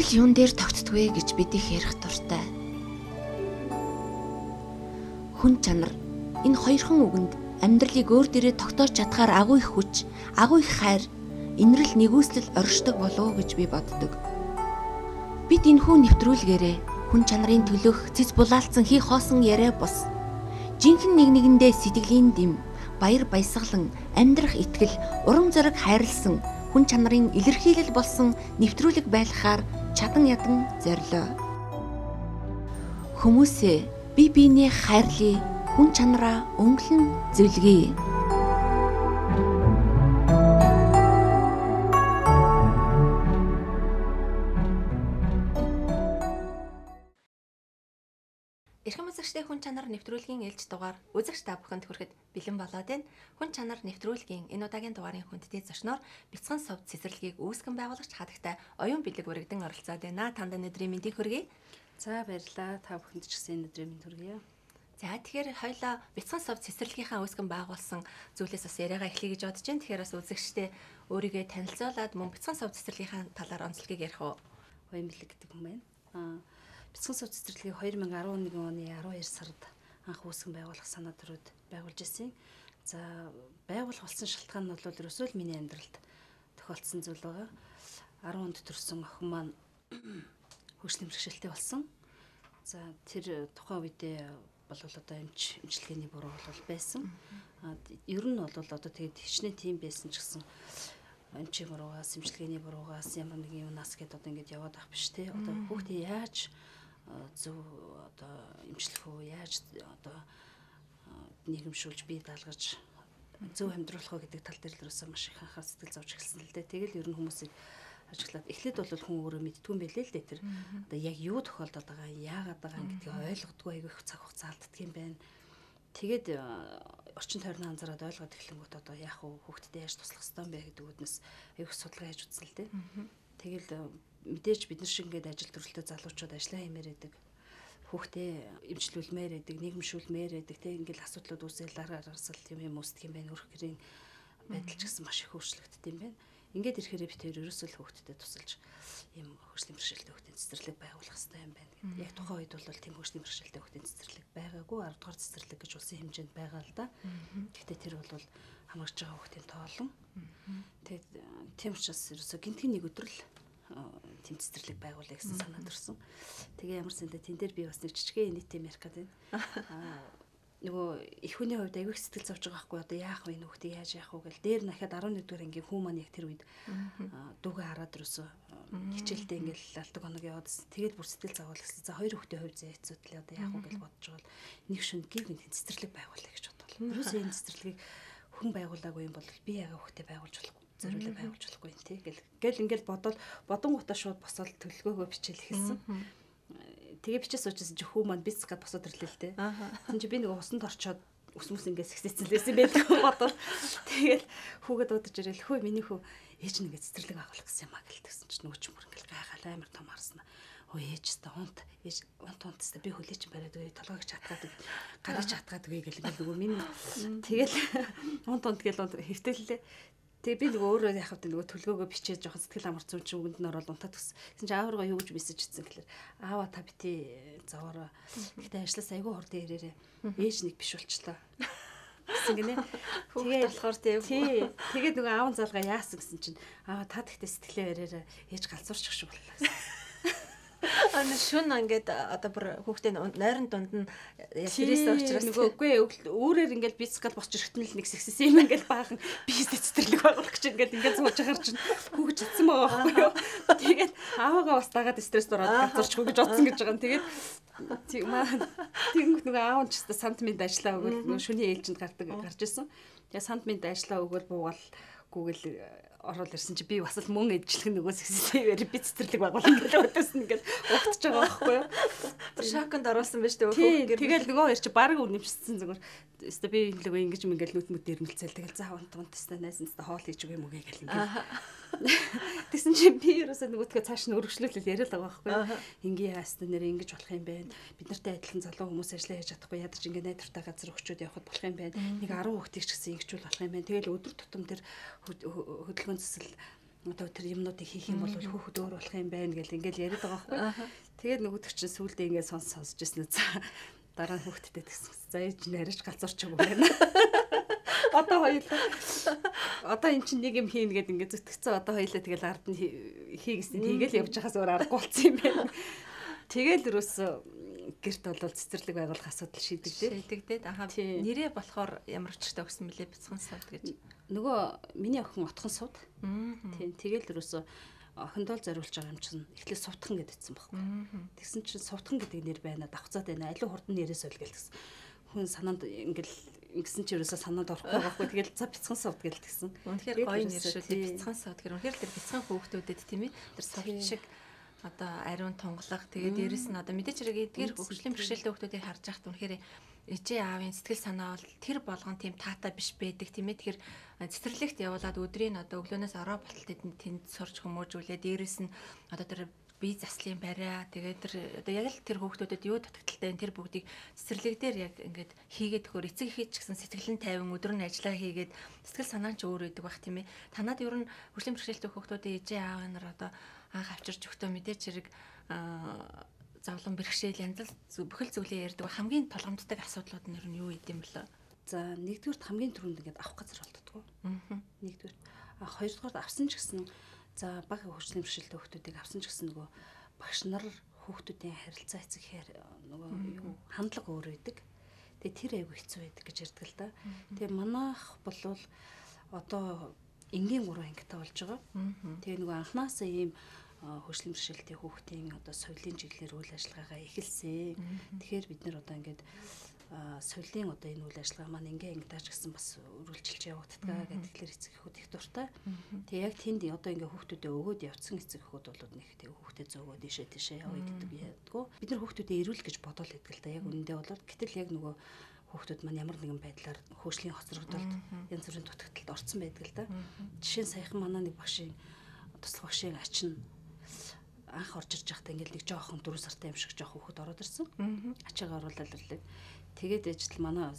амьдрал юун дээр тогтдгүй гэж бид их ярих дуртай. Хүн чанар энэ хоёрхан үгэнд амьдралыг өөр дээрээ тогтоож чадхаар агуу их хүч, агуу их хайр, инрэл нэгүслэл оршдог болов уу гэж би боддог. Бид энэхүү нэвтрүүлгээрээ хүн чанарын төлөөх цэц булаалцсан хий хоосон яриа бос. Жинхэнэ нэг нэгэндээ сэтгэлийн дэм, баяр баясгалан, амьдрах итгэл, урам зориг хайрлсан хүн чанарын илэрхийлэл болсон нэвтрүүлэг байлгахаар чадан ядан зорилоо. Хүмүүсээ бие биенээ хайрлая, хүн чанараа өнгөлн зөвлөе. Эрхэм үзэгчдээ хүн чанар нэвтрүүлгийн ээлж дугаар үзэгч та бүхэнд хүрэхэд бэлэн болоод байна. Хүн чанар нэвтрүүлгийн энэ удаагийн дугаарын хүндтэй зочноор бяцхан сувд цэцэрлэгийг үүсгэн байгуулагч хадагтай оюун бэлэг өргөдөн оролцоод байна. Танд өнөөдрийн мэндийг хүргэе. За баярлалаа. Та бүхэнд ч гэсэн өнөөдрийн мэнд хүргэе. За тэгэхээр хоёлаа бяцхан сувд цэцэрлэгийнхаа үүсгэн байгуулсан зүйлээс бас яриагаа эхлэе гэж бодож байна. Тэгэхээр бас үзэгчдээ өөрийгөө танилцуулаад мөн бяцхан сувд цэцэрлэгийнхаа талаар онцлогийг ярих уу? Оюун бэлэг гэдэг хүн байна. Бяцхан сувд цэцэрлэгийг 2011 оны 12 сард анх үүсгэн байгуулах санаа төрөд байгуулж ирсэн. За байгуулах болсон шалтгаан нь бол ерөөсөө л миний амьдралд тохиолдсон зүйл байгаа. 10 онд төрсэн охин маань хөгжлийн бэрхшээлтэй болсон. За тэр тухайн үедээ бол одоо эмчилгээний буруу бол байсан. Ер нь бол одоо тэгээд хичнээн тийм байсан ч гэсэн эмчийн буруугаас, эмчилгээний буруугаас ямар нэгэн юунаас гээд одоо ингэж яваад ах биш те. Одоо хүүхдээ яаж зөв одоо эмчлэх үү, яаж одоо нийгэмшүүлж бие даалгаж зөв амьдруулах уу гэдэг тал дээр л ерөөсөө маш их анхаарал сэтгэл зовж эхэлсэн л дээ. Тэгэл ер нь хүмүүсийг ажиглаад эхлээд бол хүн өөрөө мэдтгүй юм байлээ л дээ. Тэр одоо яг юу тохиолдоод байгаа, яагаад байгаа гэдгийг ойлгодгүй айгүй их цаг хугацаа алддаг юм байна. Тэгээд орчин тойрны анзаараад ойлгоод эхлэнгүүт одоо яах вэ, хүүхдэд яаж туслах ёстой юм бэ гэдэг үүднээс айгүй судалгаа хийж үзсэн л дээ. Тэгэл мэдээж бид нар шиг ингээд ажил төрөлтөө залуучууд ажиллаа хиймээр байдаг. Хүүхдээ эмчлүүлмээр байдаг, нийгэмшүүлмээр байдаг. Тэг ингээл асуудлууд үүсэл аргасал юм үүсдэг юм байна. Өрх гэрийн байдал ч гэсэн маш их өөрчлөгддөг юм байна. Ингээд ирэхээр би тэр ерөөсөө л хүүхдэд тусалж ийм хөгжлийн бэрхшээлтэй хүүхдийн цэцэрлэг байгуулах хэрэгтэй юм байна гэдэг. Яг тухайн үед бол тийм хөгжлийн бэрхшээлтэй хүүхдийн цэцэрлэг байгаагүй, 10 дугаар цэцэрлэг гэж улсын хэмжээнд байгаа л да. Гэхдээ тэр бол хамаарч байгаа хүүхдийн тоолон. Тэгээд тийм учраас ерөөсөө гинтгийн нэг өдөр л тийм цэцэрлэг байгуулъя гэсэн санаа төрсөн. Тэгээ ямар сандаа тэн дээр би бас нэг жижигхэн нийтэм ярих гэдэг. Нөгөө их хүний хувьд аягүй сэтгэл зовж байгаа байхгүй одоо яах вэ нөхдөд яаж яах вэ гэл дээр нахад 11 дугаар ангийн хүн маань яг тэр үед дүүгээ хараад ерөөсөө хичээлдээ ингээл алдаг хоног яваадсэн. Тэгээд бүр сэтгэл зовоол гэсэн. За хоёр хүүхдийн хувь зээ хэцүүд л одоо яах вэ гэж бодож байгаа бол нэг шөнө гинт цэцэрлэг байгуулъя гэж бодлоо. Ерөөсөө энэ цэцэрлэгийг хүн байгуулаагүй юм бол би яга хүүхдээ байгуулж болохгүй зориулаа байгуулж болохгүй юм тий гэл ингээл бодоод бодонгуудаа шууд босоод төлөвлөгөөгөө бичээл эхэлсэн. Тэгээ бичээс суучсан чи хүү маань бицс гад босоод ирлээ л дээ. Тин чи би нэг усанд орчоод өсмөс ингээд сэгсэцсэн лээсэн байдаг бодоод тэгэл хүүгээд удаж ирэл хөө миний хүү ээж нэгэ цэцэрлэг агуулах гэсэн юм а гэлтгсэн чи нөгөө ч мөр ингээд гайхал амар том харснаа. Өө ээж та унт ээж унт та би хөлөө чи бариад үгүй толгойг чатгаад гараж чатгаад үгүй гэл ингээд нөгөө миний тэгэл унт гэл хэвтэллээ. Тэгээ би нөгөө өөрөө яхав нөгөө төлгөөгөө бичээд жоохон сэтгэл амарцсан чи үгэнд нь ороод унтаад төгс. Тэгсэн чи аавргаа юу гэж мессеж хийсэн гэхээр аава та бити зовоороо. Гэхдээ ажлаас айгүй хурдан ирээрээ. Ээж нэг биш болчлаа. Гэсэн гинэ. Тэгээ болохоор тий. Тэгээд нөгөө аавын залгаа яасан гэсэн чинь аава та тэгтээ сэтгэлээ бариараа ээж галзуурчих шиг боллоо гэсэн. Ана шүн ингээд одоо бүр хүүхдээ нойрон дунд нь стресс учраас нөгөө үгүй өөрөөр ингээд бицкал босч ирэхдээ л нэг сэгсэсэн юм ингээд баахан бизнес цэцэрлэг байгуулах гэж ингээд сууж ахаар чинь хүүхд чадсан байгаа байхгүй юу. Тэгээд аавгаа бас дагаад стресс ороод галзуурчихгүй гэж бодсон гэж байгаа. Тэгээд тийм нөгөө аав нь ч гэсэн санд минь ажиллаа өгөөл нөгөө шүний ээлжинд гарч ирсэн. Тэгээд санд минь ажиллаа өгөөл буугаал гүгэл орол ирсэн чи би бас л мөн эджилэх нөгөө сэгсэвэр би цэцэрлэг байгуулна гэж бодсон ингээд угтж байгаа байхгүй юу. Шоконд оруулсан байж тээ хүүхд. Тэгэл нөгөө хоёр чи баг үнэмшсэн зүгээр. Өстө би нөгөө ингэж ингээл нүд мүд ирмэлцэл тэгэл заа унт өстө найсан өстө хоол хийж өгөө мөгий гэл ингээд. Тэгсэн чи би ерөөсөө нөгөөдгөө цааш нь өргөжлүүлэл яриад байгаа байхгүй юу. Ингийн яастаа нэр ингэж болох юм байна. Бид нартай адилхан залуу хүмүүс ажиллаа хийж чадахгүй ядарч ингээд найдвартай газар өгчөөд явахд болох юм байна. Нэг 10 хүүхдийг ч гэсэн ингэчүүл болох юм байна. Тэгэл өдөр тутам тэр хөдөлгөөн цэцэл одоо тэр юмнуудыг хийх юм бол хүүхэд өөр болох юм байна гэл ингээл яриад байгаа байхгүй. Тэгээд нөгөөдөг чинь сүулдэ ингээд сонсож ирсэн. За дараа нь хүүхэдтэй тэгсэн. За ээж нариж галзуурч юм байна. Одоо хоёулаа. Одоо эн чинь нэг юм хийнэ гэд ингээд зүтгэцэн одоо хоёулаа тэгэл ард нь хийгээсний хийгээл явж байхаас өөр аргагүй болсон юм байна. Тэгэл ерөөсөө гэрт бол цэцэрлэг байгуулах асуудал шийдэгдээд нэрээ болохоор ямар өчтэй өгсөн мөлий бяцхан сууд гэж. Нөгөө миний охин отхон сууд. Тийм тэгэл ерөөсөө охиндоо зориулж байгаа юм чинь эхлээд сувтхан гэдэгсэн байхгүй. Тэгсэн чинь сувтхан гэдэг нэр байна. Давхцаад байна. Аливаа хурдан нэрээс ойлгол гэсэн. Хүн санаанд ингээл ингэсэн чи ерөөсөө санаанд орохгүй байхгүй. Тэгэл за бяцхан сууд гэл тэгсэн. Үнэхээр гоё нэр шүү дээ. Бяцхан сууд гэр үнэхээр тэр бяцхан хүүхдүүдэд тийм ээ. Тэр сувт шиг одоо ариун тунгалах тэгээд дээрэс нь одоо мэдээч хэрэг эдгээр хөгжлийн бэрхшээлтэй хүүхдүүдийг харж байхад үнэхээр ээжээ аавын сэтгэл санаа бол тэр болгон тийм таатай биш байдаг тийм ээ. Тэгэхээр цэцэрлэгт явуулаад өдрийн одоо өглөөнөөс ороо болтол тэнд сурч хүмүүжүүлээ. Дээрэс нь одоо тэр бие заслын бариа тэгээд тэр одоо яг л тэр хүүхдүүдэд юу дутагдaltaй тэр бүгдийг цэцэрлэг дээр яг ингээд хийгээд өгөхөр эцэг ихийч гэсэн сэтгэлэн тайван өдөр нь ажиллаа хийгээд сэтгэл санаа ч өөр байдаг бах тийм ээ. Танад ер нь хөгжлийн бэрхшээлтэй хүүхдүүдийн ээжээ аав нар одоо анх авчирч өгтөө мэдээч хэрэг завлан бэрхшээл янз бүр бүхэл зүйлээ ярьдаг хамгийн толгомддог асуудлууд нь ер нь юу идэм бэлээ. За нэгдүгürt хамгийн түрүүнд ингээд авах газар болдгоо. Нэгдүгürt хоёрдугаар авсан ч гэсэн за бага хөгжлийн бэрхшээлтэй хүүхдүүдийг авсан ч гэсэн нөгөө багш нар хүүхдүүдийн харилцаа эцэгхээр нөгөө юу хандлага өөр байдаг. Тэгээ тэр айгу хэцүү байдаг гэж ярьдаг л да. Тэгээ манайх болвол одоо энгийн 3 ангитай болж байгаа. Тэгээ нөгөө анханасаа ийм хөгжлийн бэрхшээлтэй хүүхдийн одоо соёлын чиглэлээр үйл ажиллагаагаа эхэлсэн. Тэгэхээр бид нэр одоо ингээд соёлын одоо энэ үйл ажиллагаа маань ингээ ангидаач гэсэн бас өрүүлжилж явагддаг гэдгээр эцэг эхүүд их дуртай. Тэгээ яг тэнд одоо ингээ хүүхдүүдэд өгөөд явцсан эцэг эхүүд бол нэг тэгээ хүүхдэд зөөгөө тийшээ явъя гэдэг яадгүй. Бид нар хүүхдүүдэд ирүүл гэж бодоод байдаг л да. Яг үнэндээ бол гэтэл яг нөгөө хүүхдүүд маань ямар нэгэн байдлаар хөгжлийн хоцрогдолд янз бүрийн дутагдлалд орсон байдаг л да. Жишээ нь саяхан манай нэг багшийн туслах багшийн ач нь анх орж ирж байхдаа ингээл нэг жоохон 4 сартай юм шиг жоох хүүхэд ороод ирсэн. Ачаагаа оруулаад ирлээ. Тэгээд ээжтэл манай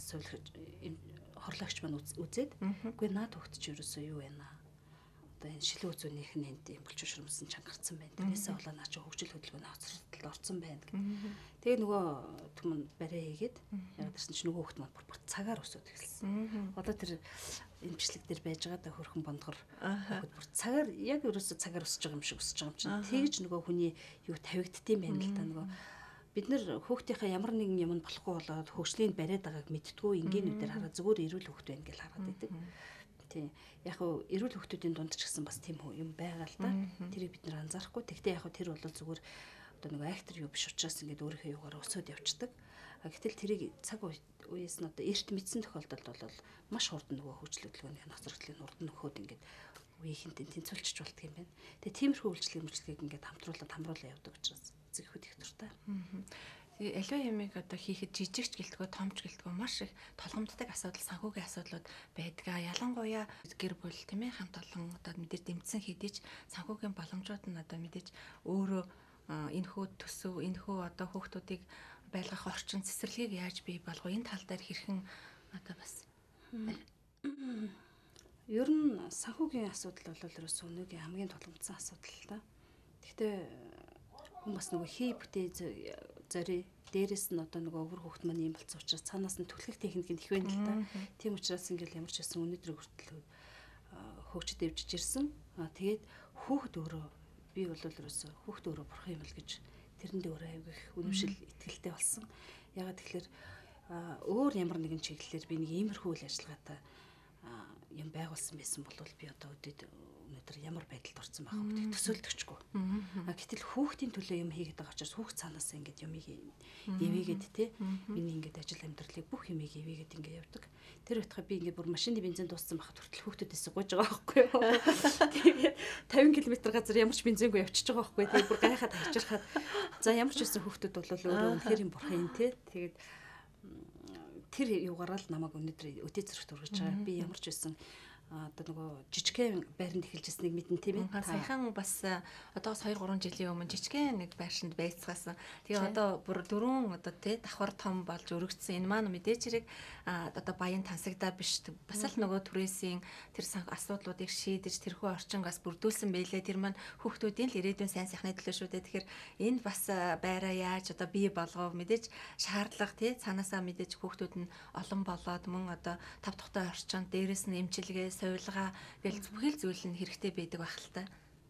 хорлогч маань үзээд үгүй наад хүүхэд чи ерөөсөө юу байна аа. Одоо энэ шилэн үзүүнийх нь энд юм булчур шүрмсэн чангарсан байна. Тэрнээсээ болоо наа чи хөгжил хөдөлгөөний хоцрогдолд орсон байна гэх. Тэгээ нөгөө түмэн барай хийгээд яг тэрсэн чи нөгөө хүүхэд маань бүр цагаар өсөд эхэлсэн. Одоо тэр энэ бичлэг дээр байж байгаа да хөрхөн бондгор хүүхэд бүр цагаар яг ерөөсөө цагаар өсөж байгаа юм шиг өсөж байгаа юм чинь. Тэгж нөгөө хүний юу тавигддсан байна л да нөгөө бид нар хүүхдийнхаа ямар нэгэн юм болохгүй болоод хөгжлийн бариад байгааг мэдтгүү энгийнүүдээр хараад зүгээр эрүүл хүүхэд байна гэж хараад байдаг. Тийм. Яг хөө эрүүл хүүхдүүдийн дунд ч гэсэн бас тийм юм байгаа л да. Тэрийг бид нар анзаарахгүй. Тэгтээ яг хөө тэр бол зүгээр одоо нэг актер юу биш учраас ингээд өөрийнхөө юугаар өсөд явцдаг. Гэтэл тэрийг цаг үеэс нь одоо эрт мэдсэн тохиолдолд бол маш хурдан нөгөө хөгжил хөдөлгөөний хоцрогдлын урд нөхөд ингээд үеийнхэнтэй тэнцвэлчж болтго юм байна. Тэгээ тиймэрхүү үйлчлэгийг ингээд хамруулаад явдаг учраас эцэг эхүүд их дуртай. Тэгээ аливаа юмыг одоо хийхэд жижигч гэлтгөө томч гэлтгөө маш их толгомддог асуудал санхүүгийн асуудлууд байдаг. Ялангуяа гэр бүл тийм ээ хамт олон одоо мэдээж дэмжсэн хэдий ч санхүүгийн боломжууд нь одоо мэдээж өөрөө энэ хүү төсөв энэ хүү одоо хүүхдүүдийг байлгах орчин цэцэрлэгийг яаж бий болгох энэ тал дээр хэрхэн одоо бас ер нь санхүүгийн асуудал бол ерөөсөө өнөөгийн хамгийн тулгымдсан асуудал л да. Гэхдээ хүн бас нөгөө хий бүтээ зорь дээрэс нь одоо нөгөө өвөр хүүхд маань юм болцсон учраас цаанаас нь түлхэх техник нь их байна л да. Тийм учраас ингээл ямар ч байсан өнөөдөр хүртэл хөгжид дэвжиж ирсэн. Тэгээд хүүхд өөрөө би бол ерөөсөө хүүхд өөрөө бурхан юм л гэж тэрэндээ өөрөө аяг их үнэмшил итгэлтэй болсон. Ягаад тэгэхээр өөр ямар нэгэн чиглэлээр би нэг иймэрхүү үйл ажиллагаатай юм байгуулсан байсан бол би одоо өнөөдөр ямар байдалд орсон байх вэ гэдэг төсөөлдөгчгүй. Гэтэл хүүхдийн төлөө юм хийгээд байгаа учраас хүүхд цаанаас ингээд юмыг ивэгээд те миний ингээд ажил амьдралыг бүх юмыг ивэгээд ингээд явдаг. Тэр байтугай би ингээд бүр машины бензин дууссан байхад хүртэл хүүхдүүдээс гуйж байгаа байхгүй юу. Тэгээд 50 км газар ямар ч бензингүй явчихж байгаа байхгүй. Тэгээд бүр гайхаад хачирхаад за ямар ч байсан хүүхдүүд бол өөрөө үнэхээр юм бурхан юм те. Тэгээд тэр юугаараа л намайг өнөөдөр өдөө зэрэгт ургаж байгаа. Би ямар ч байсан одоо нөгөө жижигхэн байранд эхэлжсэнийг мэдэн тийм ээ. Саяхан бас одоо 2-3 жилийн өмнө жижигхэн нэг байршинд байцгаасан. Тэгээ одоо бүр 4 одоо тий давхар том болж өргөцсөн. Энэ маань мэдээж хэрэг одоо баян тансагдаа биш. Бас л нөгөө түрээсийн тэр асуудлуудыг шийдэж тэрхүү орчингаас бүрдүүлсэн байлээ. Тэр маань хүүхдүүдийн л ирээдүйн сайн сайхны төлөө шүү дээ. Тэгэхээр энд бас байраа яаж одоо бий болгов мэдээж шаардлага тий цаанаасаа мэдээж хүүхдүүд нь олон болоод мөн одоо тав тухтай орчин дээрээс нь эмчилгээ сувилгаа гэл бүхэл зүйл нь хэрэгтэй байдаг байх л та.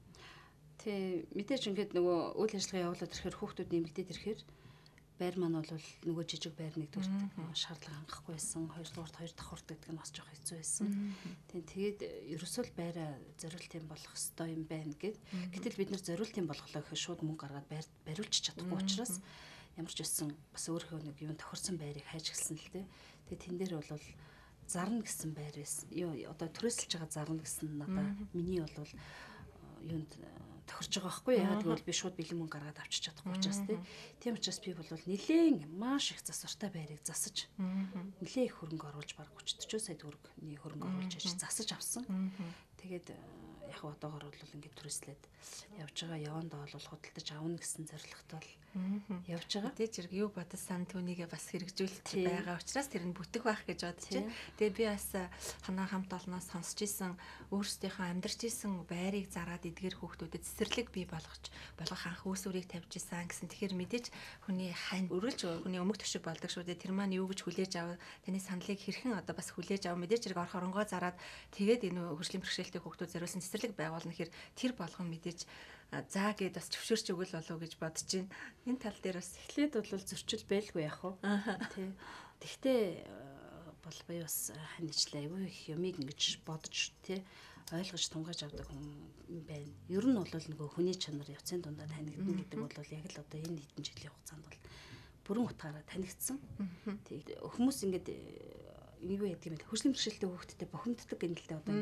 Тий мэдээж ингээд нөгөө үйл ажиллагаа явуулаад ирэхээр хүүхдүүд нэмэгдээд ирэхээр байр маань бол нөгөө жижиг байр нэгдүгээр шаардлага хангахгүй байсан. Хоёрдугаарт хоёр давхурдаг гэдэг нь бас жоох хэцүү байсан. Тэгээд ерөөсөө л байраа зориултын болох ёстой юм байна гэд. Гэтэл бид нэр зориултын болохлоо гэхэд шууд мөнгө гаргаад бариулж чадахгүй учраас ямар ч байсан бас өөрөө нэг юм тохирсон байрыг хайж гэлсэн л дээ. Тэгээд тэн дээр бол зарна гэсэн байр байсан. Одоо түрээсэлж байгаа зарна гэсэн надаа миний бол юунд тохирч байгаа байхгүй яа гэвэл би шууд бэлэн мөнгө гаргаад авчиж чадахгүй учраас тийм учраас би бол нэлээд маш их засвартай байрыг засаж нэлээд их хөрөнгө оруулж баг 30-40 сая төгрөгийн хөрөнгө оруулж засаж авсан. Тэгээд яг одоогор бол ингээд түрээслээд явж байгаа явандаа бол худалдаж авна гэсэн зорилготой явж байгаа. Тэ зэрэг юу бодсон түүнийгээ бас хэрэгжүүлж байгаа учраас тэр нь бүтэх байх гэж бодож байна. Тэгээ би бас ханаа хамт олноос сонсч исэн өөрсдийнхөө амьдарч исэн байрыг зараад эдгээр хүүхдүүдэд цэцэрлэг бий болгох анх үүсвэрийг тавьж исэн гэсэн. Тэгэхээр мэдээж хүний хань өргөлж хүний өмг төшиг болдог шүү дээ. Тэр маань юу гэж хүлээж аваа таны саналыг хэрхэн одоо бас хүлээж аваа мэдээж зэрэг орох оронгоо зараад тэгээд энэ хөгжлийн бэрхшээлтэй хүүхдүүд зориулсан цэцэрлэг байгуулна гэхээр тэр болгон мэдээж заа гэд бас зөвшөөрч өгөл болов гэж бодож байна. Энэ тал дээр бас эхлээд бол зөрчил байлгүй яах вэ? Тий. Тэгтээ бол би бас ханижлаа аюу их юмыг ингэж бодож тий ойлгож тунгааж авдаг хүн байна. Ер нь бол нөгөө хүний чанар явцын дундаа танигдна гэдэг бол яг л одоо энэ хэдэн жилийн хугацаанд бол бүрэн утгаараа танигдсан. Тий. Хүмүүс ингэж юу яадаг юм бэ? Хөгжлийн бэрхшээлтэй хүүхдтэй бохимддаг гэнэлтэй одоо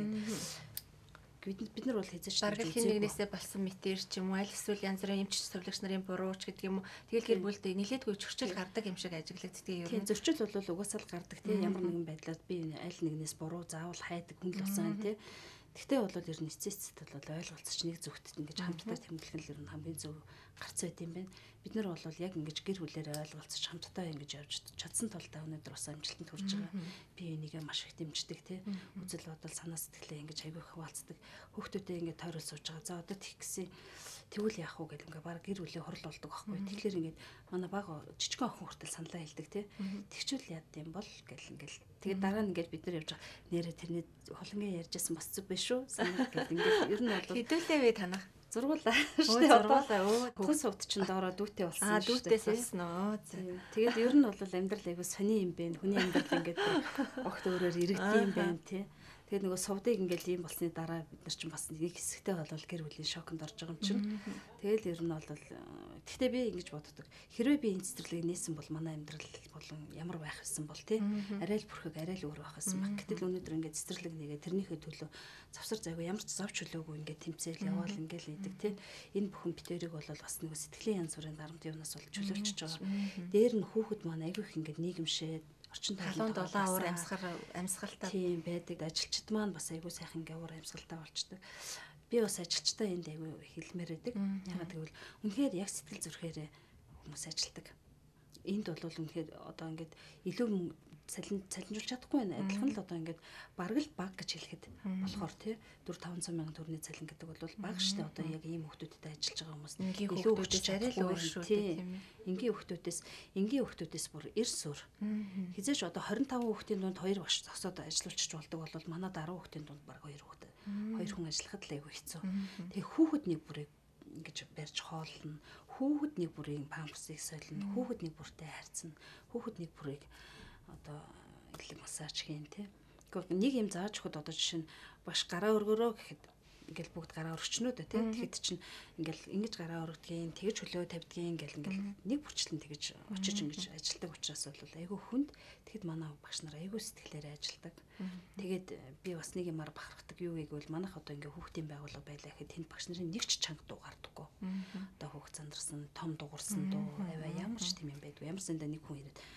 ингэж бид нар бол хэзээ ч даргал хинэгнээсээ болсон мэтэр ч юм уу аль эсвэл янз бүрийн эмч цэвэрлэгч нарын бурууч гэдэг юм уу тэгэл гэр бүлдээ нилээдгүй зөрчил гардаг юм шиг ажиглагддаг юм. Зөрчил бол угаасаа л гардаг тийм ямар нэгэн байдлаар би аль нэгнээс буруу заавал хайдаг хүн л усан тийм. Тэгтээ бол ер нь эцэст бол ойлголцож нэг зүгт ингэж хамтдаа тэмдэглэх нь ер нь хамгийн зөв гарц байт юм байна. Бид нар бол яг ингэж гэр бүлээрээ ойлголцож хамтдаа ингэж явж чадсан тулдаа өнөөдөр бас амжилтанд хүрч байгаа. Би энийгээ маш их дэмждэг тий. Үзэл бодол санаа сэтгэлээ ингэж аягүй хуваалцдаг. Хүүхдүүдээ ингэ тойрол сууж байгаа. За одоо тих гэсэн тэгвэл яах вэ гэл ингээ баг гэр бүлээ хурал болдог байхгүй. Тэгэхээр ингээд манай баг жижигхэн охин хүртэл саналаа хэлдэг тий. Тэгчүүл яад юм бол гэл ингээл тэгээд дараа нь ингээд бид нар явж байгаа нэрээ тэрний холонгийн ярьжсэн бас зүг биш шүү. Санаа гэл ингээд ер нь бол хэдүүлээ вэ танах зургуулаа шүү. Зургуулаа. Хүн сувд чинь доороо дүүтэй болсон шүү. Дүүтээс болсон уу. Тэгээд ер нь бол амьдрал айгу сони юм бэ. Хүний амьдрал ингээд огт өөрөөр иргэдэг юм байна тий. Тэгээд нөгөө сувдыг ингээл ийм болсны дараа бид нар чинь бас нэг хэсэгтэй болвол гэр бүлийн шоконд орж байгаа юм чинь. Тэгэл ер нь бол гэхдээ би ингэж боддог. Хэрвээ би энэ цэцэрлэгийг нээсэн бол манай амьдрал болон ямар байх байсан бол тий. Арай л бүрхэг арай л өөр байх байсан баг. Гэтэл өнөөдөр ингээд цэцэрлэг нэгээ тэрнийхээ төлөө завсар зайгүй ямар ч зовч чөлөөгүй ингээд тэмцээл яваал ингээл идэг тий. Энэ бүхэн битэрийг бол бас нөгөө сэтгэлийн янз бүрийн дарамт юунаас бол чөлөөлчихөж байгаа. Дээр нь хүүхэд маань айгүй их ингээд нийгэмшээд орчин талын дулаан уур амьсгалтай тийм байдаг. Ажилчид маань бас айгүй сайхан ингээ уур амьсгалтай болчдөг. Би бас ажилчтай энд айгүй хэлмээр байдаг. Ягаад гэвэл үнэхээр яг сэтгэл зүрхээрээ хүмүүс ажилдаг. Энд бол үнэхээр одоо ингээд илүү цалинжуулж чадахгүй байна. Адилхан л одоо ингээд бараг л баг гэж хэлэхэд болохоор тий 4-500 мянган төгрөний цалин гэдэг бол баг штэ одоо яг ийм хүмүүстэй ажиллаж байгаа хүмүүс илүү хүчтэй арай л өөр шүү тийм. Энгийн хүүхдүүдээс бүр эрс өөр. Хизээч одоо 25 хүүхдийн дунд 2 багш зогсоод ажиллуулчих болдог бол манад 10 хүүхдийн дунд баг 2 хүүхэд. 2 хүн ажиллахад л айгүй хэцүү. Тэгээ хүүхэд нэг бүрийг ингэж барьж хоолно. Хүүхэд нэг бүрийн памперсыг солино. Хүүхэд нэг бүртэй хайрцна. Хүүхэд нэг бүрийг одоо элэг массаж хийн тий. Гэхдээ нэг юм зааж өгөхөд одоо жишээ нь багш гараа өргөрөө гэхэд ингээл бүгд гараа өргөчнөө дээ тий. Тэгэхэд чинь ингээл ингэж гараа өргөдгийн, тэгэж хөлөө тавьдгийн ингээл нэг бүрчлэн тэгэж очиж ингэж ажилдаг учраас бол айгүй хүнд. Тэгэхэд манай багш нар айгүй сэтгэлээрээ ажилдаг. Тэгээд би бас нэг юмар бахархдаг юу гэвэл манайх одоо ингээ хүүхдийн байгууллага байлаа гэхэд тэнд багш нарын нэг ч чанга дуу гардаггүй. Одоо хүүхд зандарсан, том дуурсан дуу аваа ямар ч тийм юм байдгүй. Ямар сандаа нэг хүн ирээд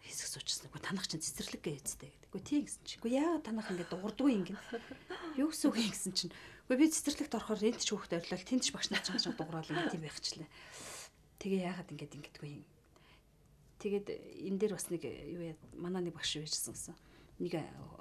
хэсэг суучсан. Үгүй танах чинь цэцэрлэг гээцтэй гэдэг. Үгүй тийм гэсэн чинь. Үгүй яагаад танах ингэ дуурдгүй ингэ. Юу гэсэн үг юм гэсэн чинь. Үгүй би цэцэрлэгт орохоор энд ч хүүхд орилол тэнд ч багш нар чанга дуурал ингэ тийм байхчлаа. Тэгээ яагаад ингэдэггүй юм. Тэгээд энэ дээр бас нэг юу яа манай нэг багш байжсэн гэсэн. Нэг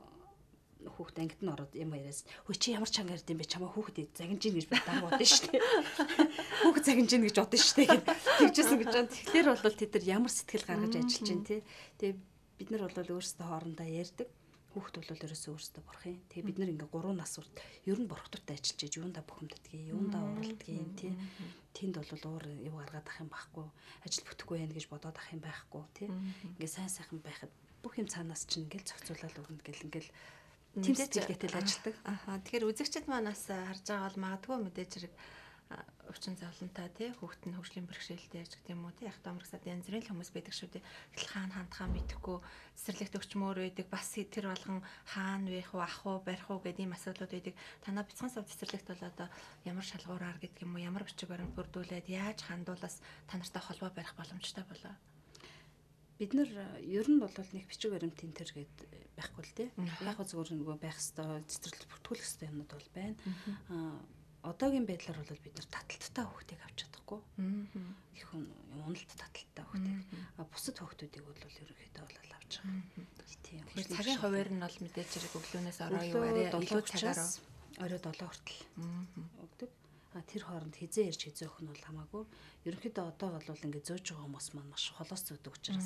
хүүхд ангид нь ороод юм яриас хөө чи ямар чанга ярьд юм бэ чамаа хүүхд загинж ийн гэж би дааг бодсон шүү дээ. Хүүхд загинж ийн гэж бодсон шүү дээ тэгжсэн гэж байна. Тэгэхээр бол тэд нар ямар сэтгэл гаргаж ажиллаж байна те. Тэгээ бид нар бол өөрсдөө хоорондоо ярьдаг. Хүүхд бол ерөөсөө өөрсдөө бурх юм. Тэгээ бид нар ингээ 3 нас урт ер нь бурхдуртай ажиллаж юундаа бухимддгийг юундаа уралдгийг те. Тэнд бол уур юу гаргаад ах юм байхгүй. Ажил бүтэхгүй байх гэж бодоод ах юм байхгүй те. Ингээ сайн сайхан байхад бүх юм цаанаас чинь ингээл зохицуулаад өгнө гэл ингээл тийм сэтгэлгээтэй ажилладаг. Тэгэхээр үзэгчд манаас харж байгаа бол магадгүй мэдээж хэрэг өвчин зовлонтой тий хүүхэд нь хөгжлийн бэрхшээлтэй яж гэх юм уу тий ахт амрагсаад янз бүрийн хүмүүс байдаг шүү дээ. Тэгэл хаана хандхаа мэдэхгүй цэцэрлэгт өгчмөр байдаг. Бас тэр болгон хаана байх вэ ах уу барих уу гэдэг ийм асуудлууд байдаг. Танаа бяцхан сав цэцэрлэгт бол одоо ямар шалгуураар гэдэг юм уу ямар бичиг баримт бүрдүүлээд яаж хандуулаас та нартай холбоо барих боломжтой болоо. Бид нар ер нь бол нэг бичиг баримт тентэр гээд байхгүй л тий. Яг зөвхөн нөгөө байх хэвээр цэцэрлэг бүртгүүлэх хэвээр юмнууд бол байна. Одоогийн байдлаар бол бид нар таталттай хүүхдийг авч чадахгүй. Их уналт таталттай хүүхдийг. Бусад хүүхдүүдийг бол ерөнхийдөө бол авч байгаа. Тийм. Цагийн хуваар нь бол мэдээж хэрэг өглөөнөөс орой юу арай илүү цагаар орой 7 хүртэл өгдөг. Тэр хооронд хизээ ирж хизээ өгөх нь бол хамаагүй. Ерөнхийдөө одоо бол ингээд зөөж байгаа хүмүүс маань маш холоос зөөдөг учраас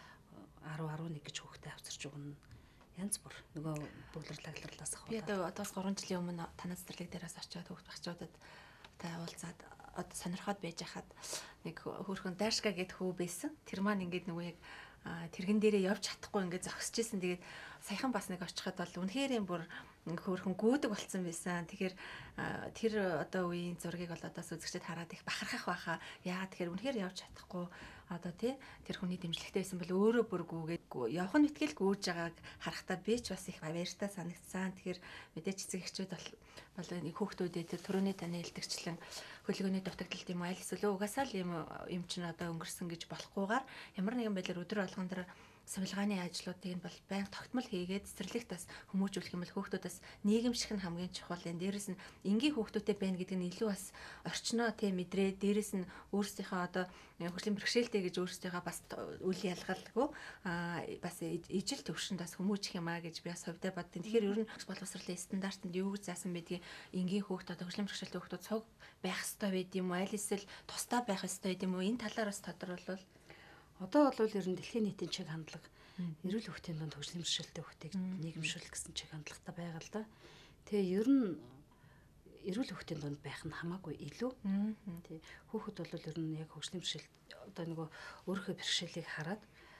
10-11 гэж хүүхдээ авчирч өгнө. Янз бүр нөгөө бүглэр лагларлаас авах. Би одоо 3 жилийн өмнө танай цэцэрлэг дээрээс очиод хүүхд багчуудад уулзаад одоо сонирхоод байж хахад нэг хөөрхөн Дашка гэд хүү байсан. Тэр маань ингээд нөгөө яг тэргэн дээрээ явж чадахгүй ингээд зогсож исэн. Тэгээд саяхан бас нэг очиход бол үнэхээр юм бүр хөөрхөн гүйдэг болцсон байсан. Тэгэхээр тэр одоо үеийн зургийг бол одоо үзэгчдэд хараад их бахархах байхаа. Яагаад тэгэхээр үнэхээр явж чадахгүй одоо тий тэр хүний дэмжлэгтэй байсан бол өөрөө бүр гүгээд явах нь итгэл гүйж байгааг харахтаа би ч бас их баяртай санагдсан. Тэгэхээр мэдээч эцэг эхчүүд бол нэг хүүхдүүдэд тэр төрөний таны илтгэгчлэн хөлгөөний дутагдaltaд юм аль эсвэл угаасаа л юм чинь одоо өнгөрсөн гэж болохгүйгээр ямар нэгэн байдлаар өдөр болгон тэр сувилгааны ажлуудыг нь бол байнга тогтмол хийгээд цэцэрлэгт бас хүмүүжүүлэх юм бол хүүхдүүдээс нийгэмших нь хамгийн чухал. Дээрээс нь энгийн хүүхдүүдтэй байна гэдэг нь илүү бас орчноо тий мэдрээ. Дээрээс нь өөрсдийнхөө одоо хөгжлийн бэрхшээлтэй гэж өөрсдийнхөө бас үл ялгалгүй бас ижил төвшөнд бас хүмүүжих юм аа гэж би бас хувьдаа боддیں۔ Тэгэхээр ер нь боловсролын стандартанд юу гэж заасан байдгийг энгийн хүүхд одоо хөгжлийн бэрхшээлтэй хүүхдүүд цуг байх ёстой байд юм уу? Аль эсвэл тусдаа байх ёстой юм уу? Энэ талаар бас тодорхойлвол одоо бол ер нь дэлхийн нийтийн чиг хандлага эрүүл хүүхдийн дунд хөгжлийн бэрхшээлтэй хүүхдийг нийгэмшүүлэх гэсэн чиг хандлагатай байгаа л да. Тэгээ ер нь эрүүл хүүхдийн дунд байх нь хамаагүй илүү. Тий хүүхэд бол ер нь яг хөгжлийн бэрхшээл одоо нөгөө өөрийнхөө бэрхшээлийг хараад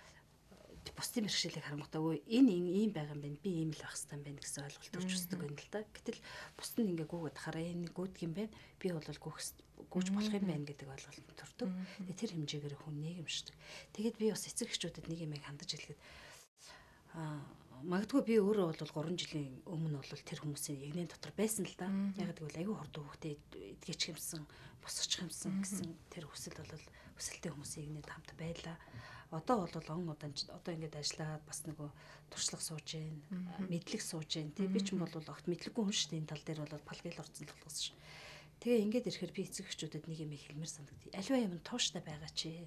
бусдын бэрхшээлийг харангуйтаа энэ ийм байгаа юм байна. Би ийм л байх хэрэгтэй юм байна гэсэн ойлголт төрчихсдөг юм л да. Гэтэл бусд нь ингээ гүгээд хараа энэ гүйдэг юм байна. Би бол гүйж болох юм байна гэдэг ойлголт төрдөг. Тэгээ тэр хэмжээгээр хүн нийгэмшдэг. Тэгээд би бас эцэг эхчүүдэд нэг юм хандаж хэлгээд магадгүй би өөрөө бол 3 жилийн өмнө бол тэр хүмүүсийн ягнын дотор байсан л да. Яг гэвэл аягүй хурдан хүүхдээ эдгээч хэмсэн, босгоч хэмсэн гэсэн тэр хүсэл бол хүсэлтэй хүмүүсийн ягнад хамт байлаа. Одоо бол он удаан одоо ингээд ажиллаад бас нөгөө туршлага сууж гин, мэдлэг сууж гин. Тэг би ч юм бол огт мэдлэггүй хүн шүү дээ. Энэ тал дээр бол балгийл орцсон болохоос ш. Тэгээ ингээд ирэхээр би эцэг эхчүүдэд нэг юм хэлмээр санагдав. Аливаа юм тууштай байгаа чи.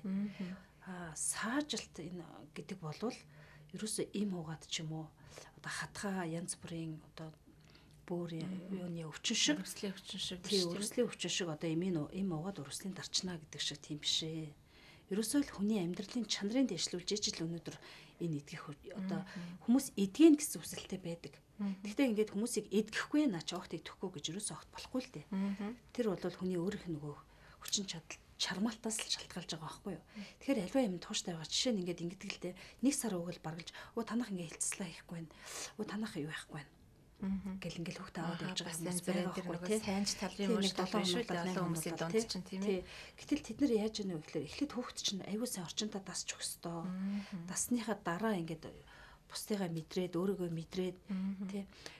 Саажилт энэ гэдэг болвол ерөөсөө им хуугаад ч юм уу одоо хатгаа янз бүрийн одоо бүр юуны өвчин шиг өрслийн өвчин шиг одоо им уугаад өрслийн дарчнаа гэдэг шиг тийм биш ээ. Ерөөсөө л хүний амьдралын чанарыг дэвшлүүлж ижил өнөөдөр энэ эдгэх одоо хүмүүс эдгэн гэсэн хүсэлтэй байдаг. Гэхдээ ингээд хүмүүсийг эдгэхгүй наа ч огт идэхгүй гэж ерөөсөө огт болохгүй л дээ. Тэр бол хүний өөрийнх нь нөгөө хүчин чадал чармаалтаас л шалтгаалж байгаа байхгүй юу. Тэгэхээр альва юм тууштай байгаа. Жишээ нь ингээд ингэдэг л дээ. Нэг сар өгөл баргалж танах ингээд хилцлаа хийхгүй байна. Танах юу яахгүй байна. Гэл ингээл хөхт аваад явж байгаа хүмүүс байгаа байхгүй тийм сайнч талын юм шиг шүү дээ олон хүмүүсийн дунд чинь тийм ээ. Гэтэл тэд нар яаж ийнө вэ гэхээр эхлээд хөхт чинь аюул сан орчинтой дасч өгсдөө. Дасныхаа дараа ингээд бусдыгаа мэдрээд өөрийгөө мэдрээд тийм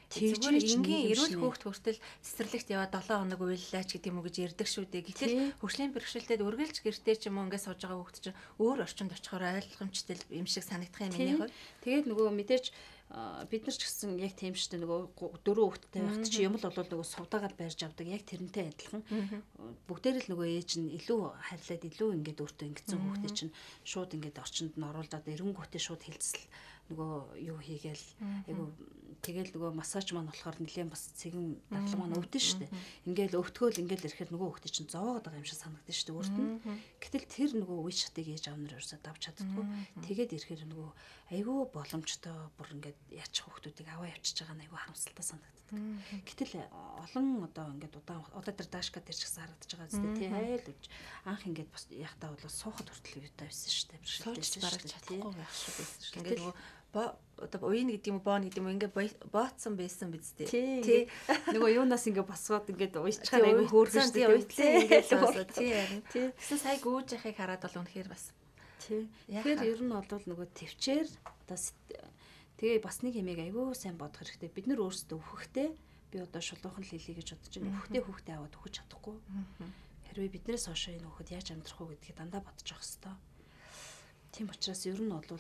Зүгээр Тэгжээч энгийн нийгэм эрүүл шинэ. хүүхд хүртэл цэцэрлэгт яваад 7 хоног уйллаач гэдэг юм уу гэж ярьдаг шүү дээ. Гэтэл хөгжлийн бэрхшээлтэд үргэлж гэртээ ч юм уу ингээд сууж байгаа хүүхд чинь өөр орчинд очихоор ойлгомжтой юм шиг санагдах юм миний хувьд. Тэгээд нөгөө мэдээж бид нар ч гэсэн яг тийм шүү дээ, нөгөө дөрөв хүүхэдтэй байхад чи юм л бол нөгөө сувдаагаад байрж авдаг яг тэрнтэй адилхан. Бүгдээр л нөгөө ээж нь илүү харьлаад илүү ингээд өөртөө ингэсэн хүүхдээ чинь шууд ингээд орчинд нь оруулаад эренгүүтээ шууд хилцэл нөгөө юу хийгээл айгу тэгэл нөгөө массаж маань болохоор нэлээд бас цэгэн давлага маань өвдөн шүү дээ. Ингээл өвтгөөл ингээл ирэхээр нөгөө хүүхдээ чинь зовоогод байгаа юм шиг санагдаж шүү дээ өөрт нь. Гэтэл тэр нөгөө үе шатыг ээж аав нар ерөөсөө давж чаддгүй. Тэгээд ирэхээр нөгөө айгүй боломжтой бүр ингээд яачих хүүхдүүдийг аваа явчихж байгаа нь айгүй харамсалтай санагддаг. Гэтэл олон одоо ингээд удаа тэр даашка дээр ч гэсэн харагдаж байгаа зү тий айл үж анх ингээд бас яхтаа бол суухад хүртэл юутай байсан шүү дээ. Суулж бараг чадахгүй байх шиг байсан шүү. Ингээд нөгөө одоо уян гэдэг юм уу боон гэдэг юм ингээд бооцсон байсан биз дээ. Тий. Нөгөө юунаас ингээд босгоод ингээд уйчхаар айгүй хөөрхөн тий уйтлаа ингээд боосоо тий харин. Тэгсэн сая гүүж яхахыг хараад бол үнэхээр бас тий. Тэгэхээр ер нь бол нөгөө төвчээр одоо тэгээ бас нэг юмыг айгүй сайн бодох хэрэгтэй. Бид нар өөрсдөө өөхөхтэй би одоо шулуухан л хэлье гэж бодож байна. Өөхөхтэй аваад өгч чадахгүй. Хэрвээ биднээс хойш энэ өөхөд яаж амьдрах уу гэдгийг дандаа бодож авах хэрэгтэй. Тийм учраас ер нь бол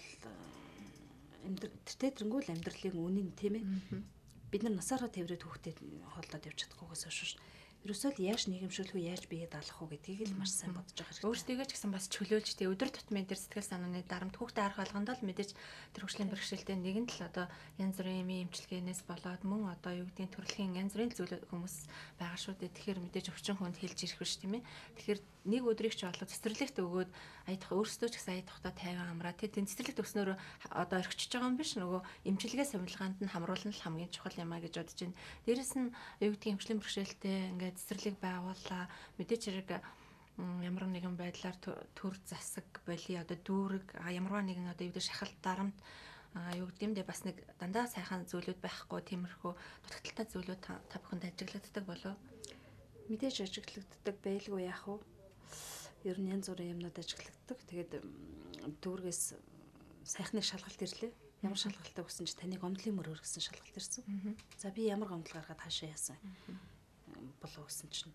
тэтгэнгүүл амьдралын үнэн тийм ээ. Бид нар насаараа тэрвэрэд хүүхдэд хооллоод явж чадахгүйгээс хойш ерөөсөө л яаж нийгэмшүүлэх үү, яаж биеэ даалгах уу гэдгийг л маш сайн бодож байгаа хэрэгтэй. Өөртөө ч гэсэн бас чөлөөлж тий өдөр тутмын дээр сэтгэл санааны дарамт хүүхдээ харах болгонд л мэдээж тэр хөгжлийн бэрхшээлтэй нэгэн л одоо янз бүрийн эмчилгээнээс болоод мөн одоо юу гэдгийг төрөлхийн янз бүрийн зүйл хүмүүс байгаа шүү дээ. Тэгэхээр мэдээж өвчин хүнд хэлж ирэх биш тийм ээ. Тэгэхээр нэг өдрийг ч болоо цэцэрлэгт өгөөд аядах өөрсдөө ч гэсэн аядахтаа тайван амраа тий цэцэрлэгт өгснөөр одоо орхичихж байгаа юм биш нөгөө эмчилгээ сувилгаанд нь хамруулна л хамгийн чухал юм а гэж бодож байна. Дээрэс нь юу гэдгийг хөгжлийн бэрхшээлтэй ингээд цэцэрлэг байгууллаа мэдээж хэрэг ямар нэгэн байдлаар төр засаг боли одоо дүүрэг ямарваа нэгэн одоо юу гэдэг шахалт дарамт юу гэмдэ бас нэг дандаа сайхан зүйлүүд байхгүй тиймэрхүү дутагдaltaй зүйлүүд та бүхэнд ажиглагддаг болов мэдээж ажиглагддаг байлгүй яах вэ? Ер нь янз бүрийн юмнууд ажиглагддаг. Тэгээд дүүргээс сайхныг шалгалт ирлээ. Ямар шалгалтаа өгсөн ч таныг гомдлын мөрөөр гэсэн шалгалт ирсэн. За би ямар гомдол гаргаад хаашаа яасан болов гэсэн чинь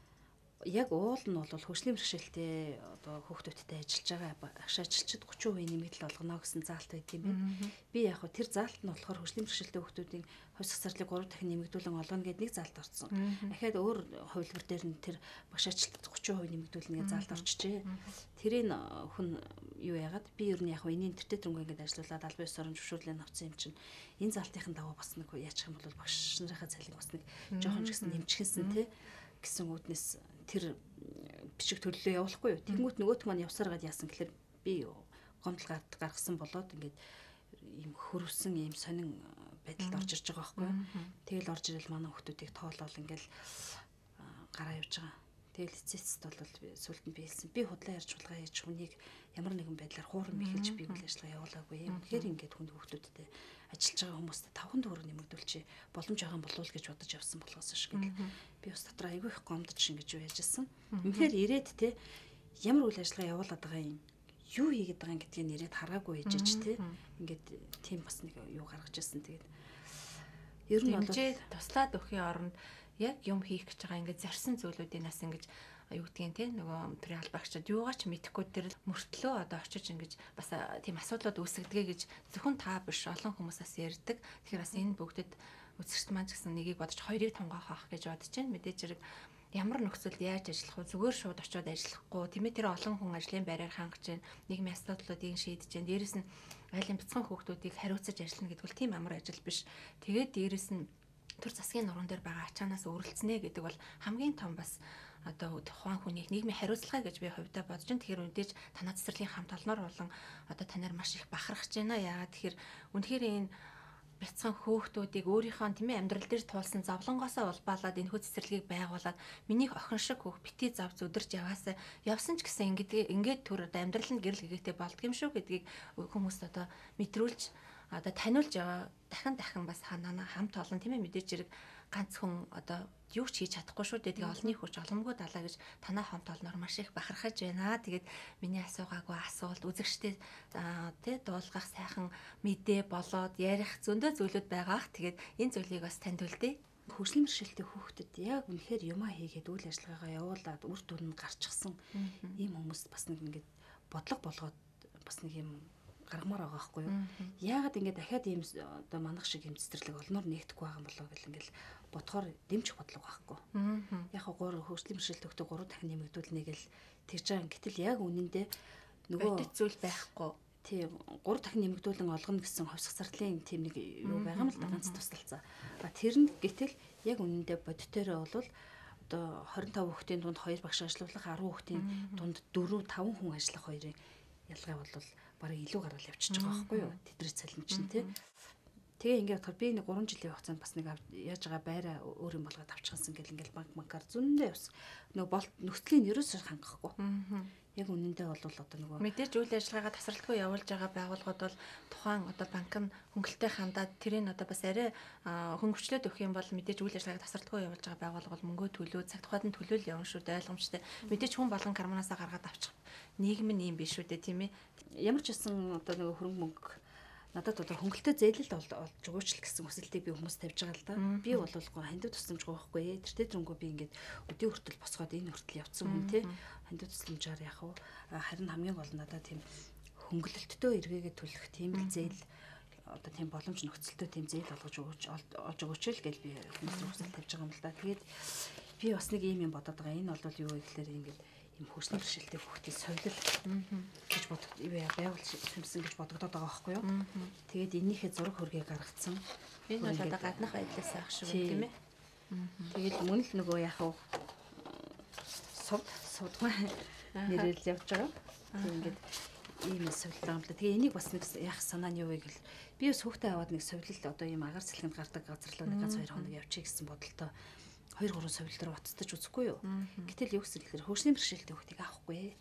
яг уул нь бол хөгжлийн бэрхшээлтэй одоо хүүхдүүдтэй ажиллаж байгаа агш ажилчид 30% нэмэгдэл олгоно гэсэн заалт байт юм байна. Би яг хөө тэр заалт нь болохоор хөгжлийн бэрхшээлтэй хүүхдүүдийн хувьс засварлыг 3 дахин нэмэгдүүлэн олгоно гэдэг нэг заалт орсон. Дахиад өөр хувилбар дээр нь тэр багш ажилчид 30% нэмэгдүүлнэ гэж заалт орчихжээ. Тэрийг хүн юу яагаад би ер нь яг хөө энэний интернет рүү ингээд ажиллаулаад албан ёс орон зөвшөөрлөө авсан юм чинь энэ заалтын даваа бас нэг яачих юм бол багш нарынхаа цалин бас нэг жоохон ч гэсэн нэмчихсэн тий гэсэн үднэс тэр бичиг төлөлөө явуулахгүй юу. Тэнгүүт нөгөөт маань явсаар гад яасан гэхээр би гомдол гаргасан болоод ингээд ийм хөрвсөн ийм сонин байдалд орж ирж байгаа байхгүй юу. Тэгэл орж ирэл манай хүмүүсийг тоолол ингээл гараа явж байгаа. Тэгэл эцэст бол сүлд нь би хэлсэн. Би худлаа ярьж булгаа яаж хүнийг ямар нэгэн байдлаар хууран мэхэлж би үйл ажиллагаа явуулаагүй юм. Тэгэхээр ингээд хүнд хүмүүстэй ажиллаж байгаа хүмүүст 5 төгрөг нэмэгдүүлчих боломж байгаа болов гэж бодож явсан болохоос ш гэл. Би бас дотор айгүй их гомдож ингэж юу яжсэн. Үнэхээр ирээд те ямар үйл ажиллагаа явуулаад байгаа юм. Юу хийгээд байгаа юм гэдгийг нэрэд хараагүй ээжэж те. Ингээд тийм бас нэг юу гаргаж ирсэн. Тэгээд ер нь бол туслаад өхийн оронд яг юм хийх гэж байгаа ингээд зарсан зүйлүүдийн нас ингэж юу гэдгийг те нөгөө тэр албаагчид юугаач мэдэхгүй тэр мөртлөө одоо очиж ингэж бас тийм асуудлууд үүсгэдэг гэж зөвхөн та биш олон хүмүүс бас ярьдаг. Тэгэхээр бас энэ бүгдэд үзэгчд маань ч гэсэн нэгийг бодож хоёрыг тунгах авах гэж бодож байна. Мэдээж хэрэг ямар нөхцөлд яаж ажиллах вэ? Зүгээр шууд очиод ажиллахгүй. Тиймээ тэр олон хүн ажлын байраар хангаж байна. Нийгмийн асуудлуудыг шийдэж байна. Дээрээс нь айлын бяцхан хүүхдүүдийг хариуцаж ажиллана гэдэг бол тийм амар ажил биш. Тэгээд дээрээс нь төр засгийн нуруунд дээр байгаа ачаанаас өөрлөцнэ гэдэг бол хамгийн том бас одоо тухайн хүнийг нийгмийн хариуцлага гэж би хувьдаа бодож байна. Тэгэхээр үдээж танаа цэцэрлэгийн хамт олноор болон одоо танаар маш их бахархаж байна. Яагаад тэгэхээр үнэхээр энэ бяцхан хөөхтүүдийг өөрийнхөө тийм ээ амьдрал дээр туулсан зовлонгоосоо улбаалаад энэ хөө цэцэрлэгийг байгуулад минийх охин шиг хөөх бити зав зүдэрч явсан ч гэсэн ингээд төр одоо амьдрал нь гэрэл гэгээтэй болдго юм шүү гэдгийг хүмүүст одоо мэдрүүлж одоо таниулж яваа дахин бас ханаа хамт олон тийм ээ мэдээж хэрэг ганц хүн одоо юу ч хийж чадахгүй шүү дээ. Тэгээ олонний хүч оломгүй далаа гэж танаа хамт олноор маш их бахархаж байна. Тэгээд миний асуугаагүй асуулт үзэгчтэй тий дуулгах сайхан мэдээ болоод ярих зөндөө зүйлүүд байгаах. Тэгээд энэ зүйлийг бас танд үлдээ. Хөгжлийн бэрхшээлтэй хүүхдэд яг үнэхээр юмаа хийгээд үйл ажиллагаагаа явуулаад үр дүн нь гарчихсан ийм хүмүүст бас нэг ингээд бодлого болгоод бас нэг юм гаргамаар байгаа байхгүй юу? Яагаад ингээд дахиад ийм одоо манах шиг юм цэцэрлэг олноор нэгдэхгүй байгаа юм болоо гэл ингээд бодохоор дэмжих бодлого байхгүй. Яг гоо хөгжлийн бэрхшээлтэй хүүхдэд 3 дахин нэмэгдүүлнэ гэл тэгж байгаа. Гэтэл яг үнэндээ нөгөө бодит зүйл байхгүй. Тийм 3 дахин нэмэгдүүлэн олгоно гэсэн ховсгох зардлын тийм нэг юу байгаа юм л да, ганц тусалцаа. Тэр нь гэтэл яг үнэндээ бодитоороо бол одоо 25 хүүхдийн дунд 2 багш ажиллуулах, 10 хүүхдийн дунд 4 5 хүн ажиллах хоёрын ялгаа бол бараг илүү гаргал явчихж байгаа байхгүй юу? Тэдний цалин чинь тий. Тэгээ ингээд бодоход би нэг 3 жилийн хугацаанд бас нэг яаж байгаа байраа өөр юм болгоод авчихсан гэл ингээд банкаар зөндөө явсан. Нөгөө нөхцөлийн ерөөсөө хангахгүй. Яг үнэндээ бол одоо нөгөө мэдээж үйл ажиллагаагаа тасралтгүй явуулж байгаа байгууллагууд бол тухайн одоо банк нь хөнгөлөлтэй хандаад тэрийг одоо бас арай хөнгөвчлөөд өгөх юм бол мэдээж үйл ажиллагаагаа тасралтгүй явуулж байгаа байгууллага бол мөнгөө төлөө цаг тухайд нь төлөөл явна шүү дээ, ойлгомжтой. Мэдээж хүн болгон карманаасаа гаргаад авчих нийгэм нь юм биш үү дээ, тийм ээ. Ямар ч гэсэн одоо нөгөө хөрөнгө мөнгө надад одоо хөнгөлөлтөд зээлэл олж өгөөч л гэсэн хүсэлтийг би хүмүүст тавьж байгаа л да. Би бол хандив тусламжгүй байхгүй. Тэр дөрөнгөө би ингээд өдөө хүртэл босгоод энэ хүртэл явцсан хүн тий. Хандив тусламжаар яах вэ? Харин хамгийн гол нь надад тийм хөнгөлөлтөө эргээгээ төлөх тийм л зээл одоо тийм боломж нөхцөлтөө тийм зээл олж өгөөч л гэж би хүмүүст хүсэлт тавьж байгаа юм л да. Тэгээд би бас нэг юм бодоод байгаа. Энэ бол юу вэ гэхээр ингээд юм хөгжлийн бэрхшээлтэй хүүхдийн совилал гэж байгуулж юмсан гэж бодогдоод байгаа байхгүй юу. Тэгээд энийхээ зураг хөргийг гаргацсан. Энэ бол одоо гаднах байдлаас авах шиг юм тийм ээ. Тэгээд мөн л нөгөө яг сувдгай нэрэл явж байгаа. Тэгээд ингээд ийм совилал юм л да. Тэгээ энийг бас нэг яах санаа нь юу вэ гэл би бас хүүхдээ аваад нэг совилал одоо ийм агаар цэлхэнд гардаг газар руу нэг ганц 2 хоног явчих гэсэн бодолтой 2-3 совилал дээр уцтаж үзэхгүй юу. Гэтэл юу гэсэн хэлэхээр хөгжлийн бэрхшээлтэй хүүхдийг авахгүй.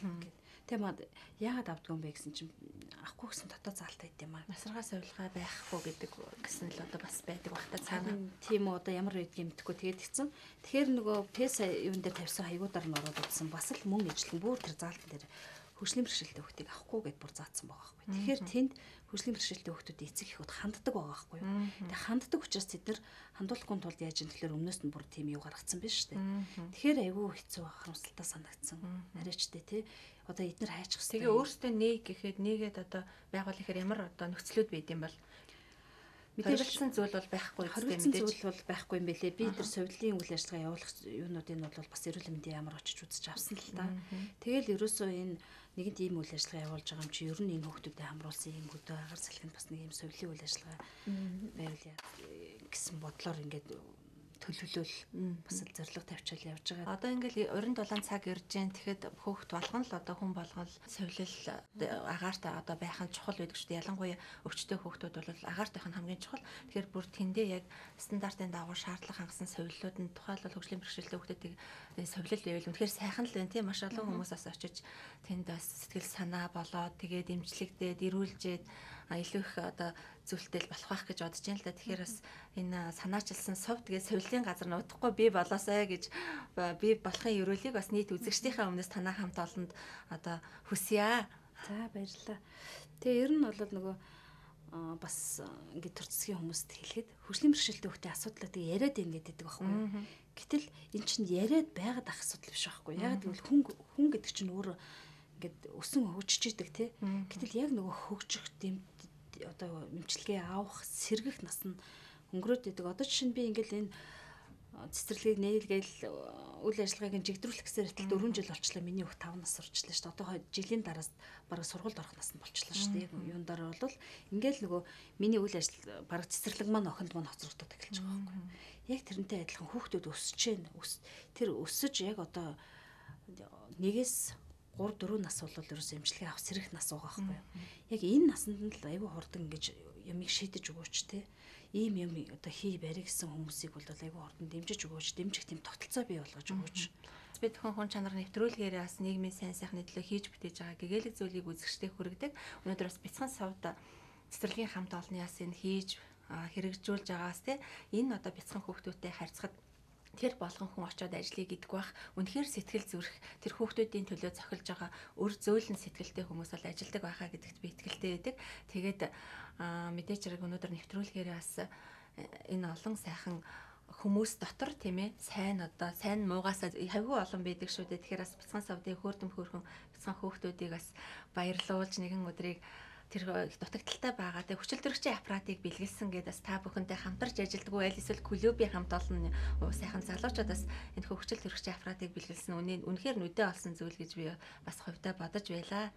Тэгээд яагаад авдгүй юм бэ гэсэн чинь авахгүй гэсэн дотоод заалтай байд юм аа. Насаргаа совилгаа байхгүй гэдэг гэсэн л одоо бас байдаг багтаа цаана. Тийм үү, одоо ямар байдгийг мэдэхгүй тэгээд гисэн. Тэгэхээр нөгөө пэс юун дээр тавьсан хаягуудаар нь ороод утсан. Бас л мөн ижлэн бүр тэр заалтан дээр хөгжлийн бэрхшээлтэй хүүхдийг авахгүй гэд бүр заасан байгаа байхгүй. Тэгэхээр тэнд хөгжлийн бэрхшээлтэй хүүхдүүд эцэг эхүүд ханддаг байгаа байхгүй юу. Тэгээ ханддаг учраас тэд нар хандуулахгүй тулд яаж юм тэгэхээр өмнөөс нь бүр тийм юу гаргацсан биш үү. Тэгэхээр айгүй хэцүү харамсалтай санагдсан. Арайчтэй тий. Одоо эднэр хайчих хэвээр. Тэгээ өөртөө нэг гэхэд нэгээд одоо байгуул ихээр ямар одоо нөхцлүүд байд юм бол мэдээлсэн зүйл бол байхгүй мэдээж зүйл бол байхгүй юм бэлээ. Би тэр совилын үйл ажиллагаа явуулах юунуудын бол бас эрүүл мэндийн ямар очиж үзэж авсан л та. Тэгэл ерөөсөө энэ нэгэнт ийм үйл ажиллагаа явуулж байгаа юм чи ер нь энэ хүүхдүүдэд хамруулсан ийм хөдөө агаар салхинд бас нэг ийм совилын үйл ажиллагаа байвал гэсэн бодлоор ингээд төлөвлөл бас л зориг тавьчаал явж байгаа. Одоо ингээл 27 цаг ирж जैन. Тэгэхэд хөөхт болгон л одоо хүн болгон совилал агаартай одоо байх нь чухал байдаг шүү дээ. Ялангуяа өвчтөе хөөхтүүд бол агаартай нь хамгийн чухал. Тэгэхээр бүр тэндээ яг стандартын дагуу шаардлага хангасан совиллууд нь тухайлбал хөгжлийн бэрхшээлтэй хүүхдүүдийг совилал байвал үнэхээр сайхан л байна тийм. Маш олон хүмүүсээс очиж тэнд бас сэтгэл санаа болоод тэгээд эмчлэгдээд ирүүлжээд илүү их одоо зүйлтэй болох байх гэж бодож байна л да. Тэгэхээр бас энэ санаачилсан сов тэгээ совилын газар нь удахгүй би болоосай гэж би болохын өрөөлийг бас нийт үзэгчдийнхээ өмнөөс танаа хамт олонд одоо хүсье. За баярлалаа. Тэгээ ер нь бол нөгөө бас ингээд төр засгийн хүмүүст хэлэхэд хөгжлийн бэрхшээлтэй хүүхдийн асуудлаа тэгээ яриад ингээд байдаг байхгүй юу. Гэтэл эн чинь яриад байгаад ах асуудал биш байхгүй юу. Яг тэгвэл хүн гэдэг чинь өөрөө ингээд өсөн хөгжиж идэг тий. Гэтэл яг нөгөө хөгжих одоо эмчилгээ авах сэргэх нас нь өнгөрөөд идэг. Одоо жишээ нь би ингээл энэ цэцэрлэгийг нээлгээл үйл ажиллагааг нь жигдрүүлэх гэсээр хэтэл 4 жил болчлаа. Миний хөх 5 нас урчлаа шүү дээ. Одоо жилийн дараас бараг сургуульд орох нас нь болчлаа шүү дээ. Яг юундаар бол ингээл нөгөө миний үйл ажил бараг цэцэрлэг маань охинд маань хоцрогдоод эхэлж байгаа байхгүй. Яг тэрнтэй адилхан хүүхдүүд өсөж байна. Тэр өсөж яг одоо 1-ээс 3-4 нас бол ерөөс эмчилгээ авах сэрэх нас байгаа байхгүй юу. Яг энэ насанд нь л айгүй хурдан ингэж ямиг шийдэж өгөөч те. Ийм юм одоо хий барь гэсэн хүмүүсийг бол айгүй хурдан дэмжиж өгөөч, дэмжих тийм тогтолцоо бий болгож өгөөч. Бид хүн чанар нэвтрүүлгээр бас нийгмийн сайн сайхны төлөө хийж бүтээж байгаа гэгээлэг зүйлийг үзэгчтэй хүргэдэг. Өнөөдөр бас бяцхан савд цэцэрлэгийн хамт олонны яс энэ хийж хэрэгжүүлж байгаас те энэ одоо бяцхан хүүхдүүдтэй харьцахад тэр болгон хүн очиод ажиллая гэдэг бах үнэхээр сэтгэл зүрх тэр хүүхдүүдийн төлөө цохилж байгаа өр зөөлөн сэтгэлтэй хүмүүс бол ажилдаг байхаа гэдэгт би итгэлтэй байдаг. Тэгээд мэдээж хэрэг өнөөдөр нэвтрүүлгээр бас энэ олон сайхан хүмүүс дотор тийм ээ сайн муугасаа хавгүй олон байдаг шүү дээ. Тэгэхээр бас бяцхан савдын хөөрдөм хөөрхөн бяцхан хүүхдүүдийг бас баярлуулж нэгэн өдрийг тэр дутагдaltaй байгаа. Тэг хүчил төрөгчийн аппаратыг бэлгэлсэн гэдээ бас та бүхэнтэй хамтарч ажилддаг аль эсвэл клубийн хамт олон сайхан залуучууд бас энэ хүчил төрөгчийн аппаратыг бэлгэлсэн үнэхээр нүдэ олсон зүйл гэж би бас хувьдаа бодож байлаа.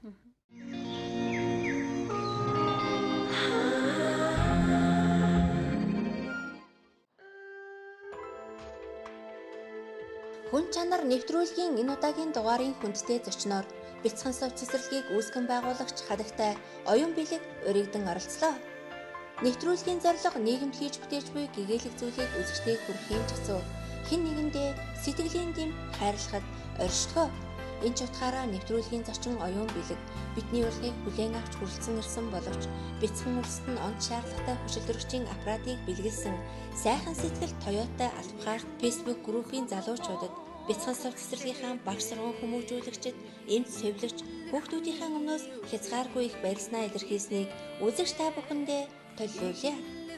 Хүн чанар нэвтрүүлгийн энэ удаагийн дугаарын хүндтэй зочноор бяцхан сав цэцэрлэгийг үүсгэн байгуулагч хадагтай оюун бэлэг өргөдөн оролцлоо. Нэвтрүүлгийн зорилго нийгэмд хийж бүтээж буй гэгээлэг зүйлийг үзэгчдэд хүргэх юм чацуу хэн нэгэндээ сэтгэлийн дэм хайрлахад оршдгоо. Энэ ч утгаараа нэвтрүүлгийн зочин оюун бэлэг бидний урилгыг хүлээн авч хүрэлцэн ирсэн боловч бяцхан үлсэд нь онц шаардлагатай хүчил төрөгчийн аппаратыг бэлгэлсэн сайхан сэтгэл Toyota албахаар Facebook группийн залуучуудад бяцхан сав цэцэрлэгийнхаа багш сургууль хүмүүжүүлэгчид эмч сэвлэгч хүүхдүүдийнхээ өмнөөс хязгааргүй их баярснаа илэрхийлсэнийг үзэгч та бүхэндээ төлөвлөе.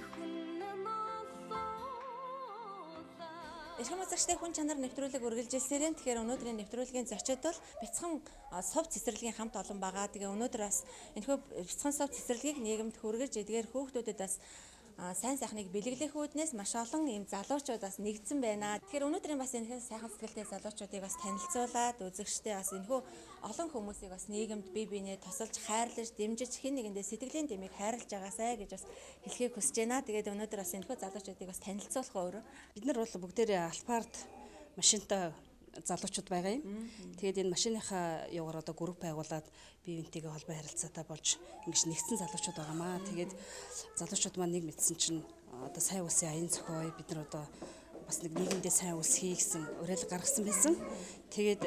Эрхэм үзэгчдээ хүн чанар нэвтрүүлэг үргэлжилсээрэн тэгэхээр өнөөдрийн нэвтрүүлгийн зочид бол бяцхан сав цэцэрлэгийн хамт олон байгаа. Тэгээ өнөөдөр бас энэхүү бяцхан сав цэцэрлэгийг нийгэмд хүргэж эдгээр хүүхдүүдэд бас сайн сайхныг бэлэглэх үүднээс маш олон ийм залуучууд бас нэгдсэн байна. Тэгэхээр өнөөдрийн бас энэ сайхан сэтгэлтэй залуучуудыг бас танилцуулаад үзэгчтэй бас энэхүү олон хүмүүсийг бас нийгэмд бие биенээ тусалж хайрлаж дэмжиж хэн нэгэндээ сэтгэлийн дэмийг хайрлаж байгаасай гэж бас хэлхийг хүсэж байна. Тэгээд өнөөдөр бас энэхүү залуучуудыг бас танилцуулах өөрөө. Бид нар бол бүгдээрээ Алпард машинтай залуучууд байгаа юм. Тэгээд энэ машиныхаа юугаар одоо групп байгуулад бие биентэйгээ холбоо харилцаатай болж ингэж нэгдсэн залуучууд байгаамаа. Тэгээд залуучууд маань нэг мэдсэн чинь одоо сайн улсын аян зохио бид нар одоо бас нэг нийгэмдээ сайн улс хий гэсэн уриалга гаргасан байсан. Тэгээд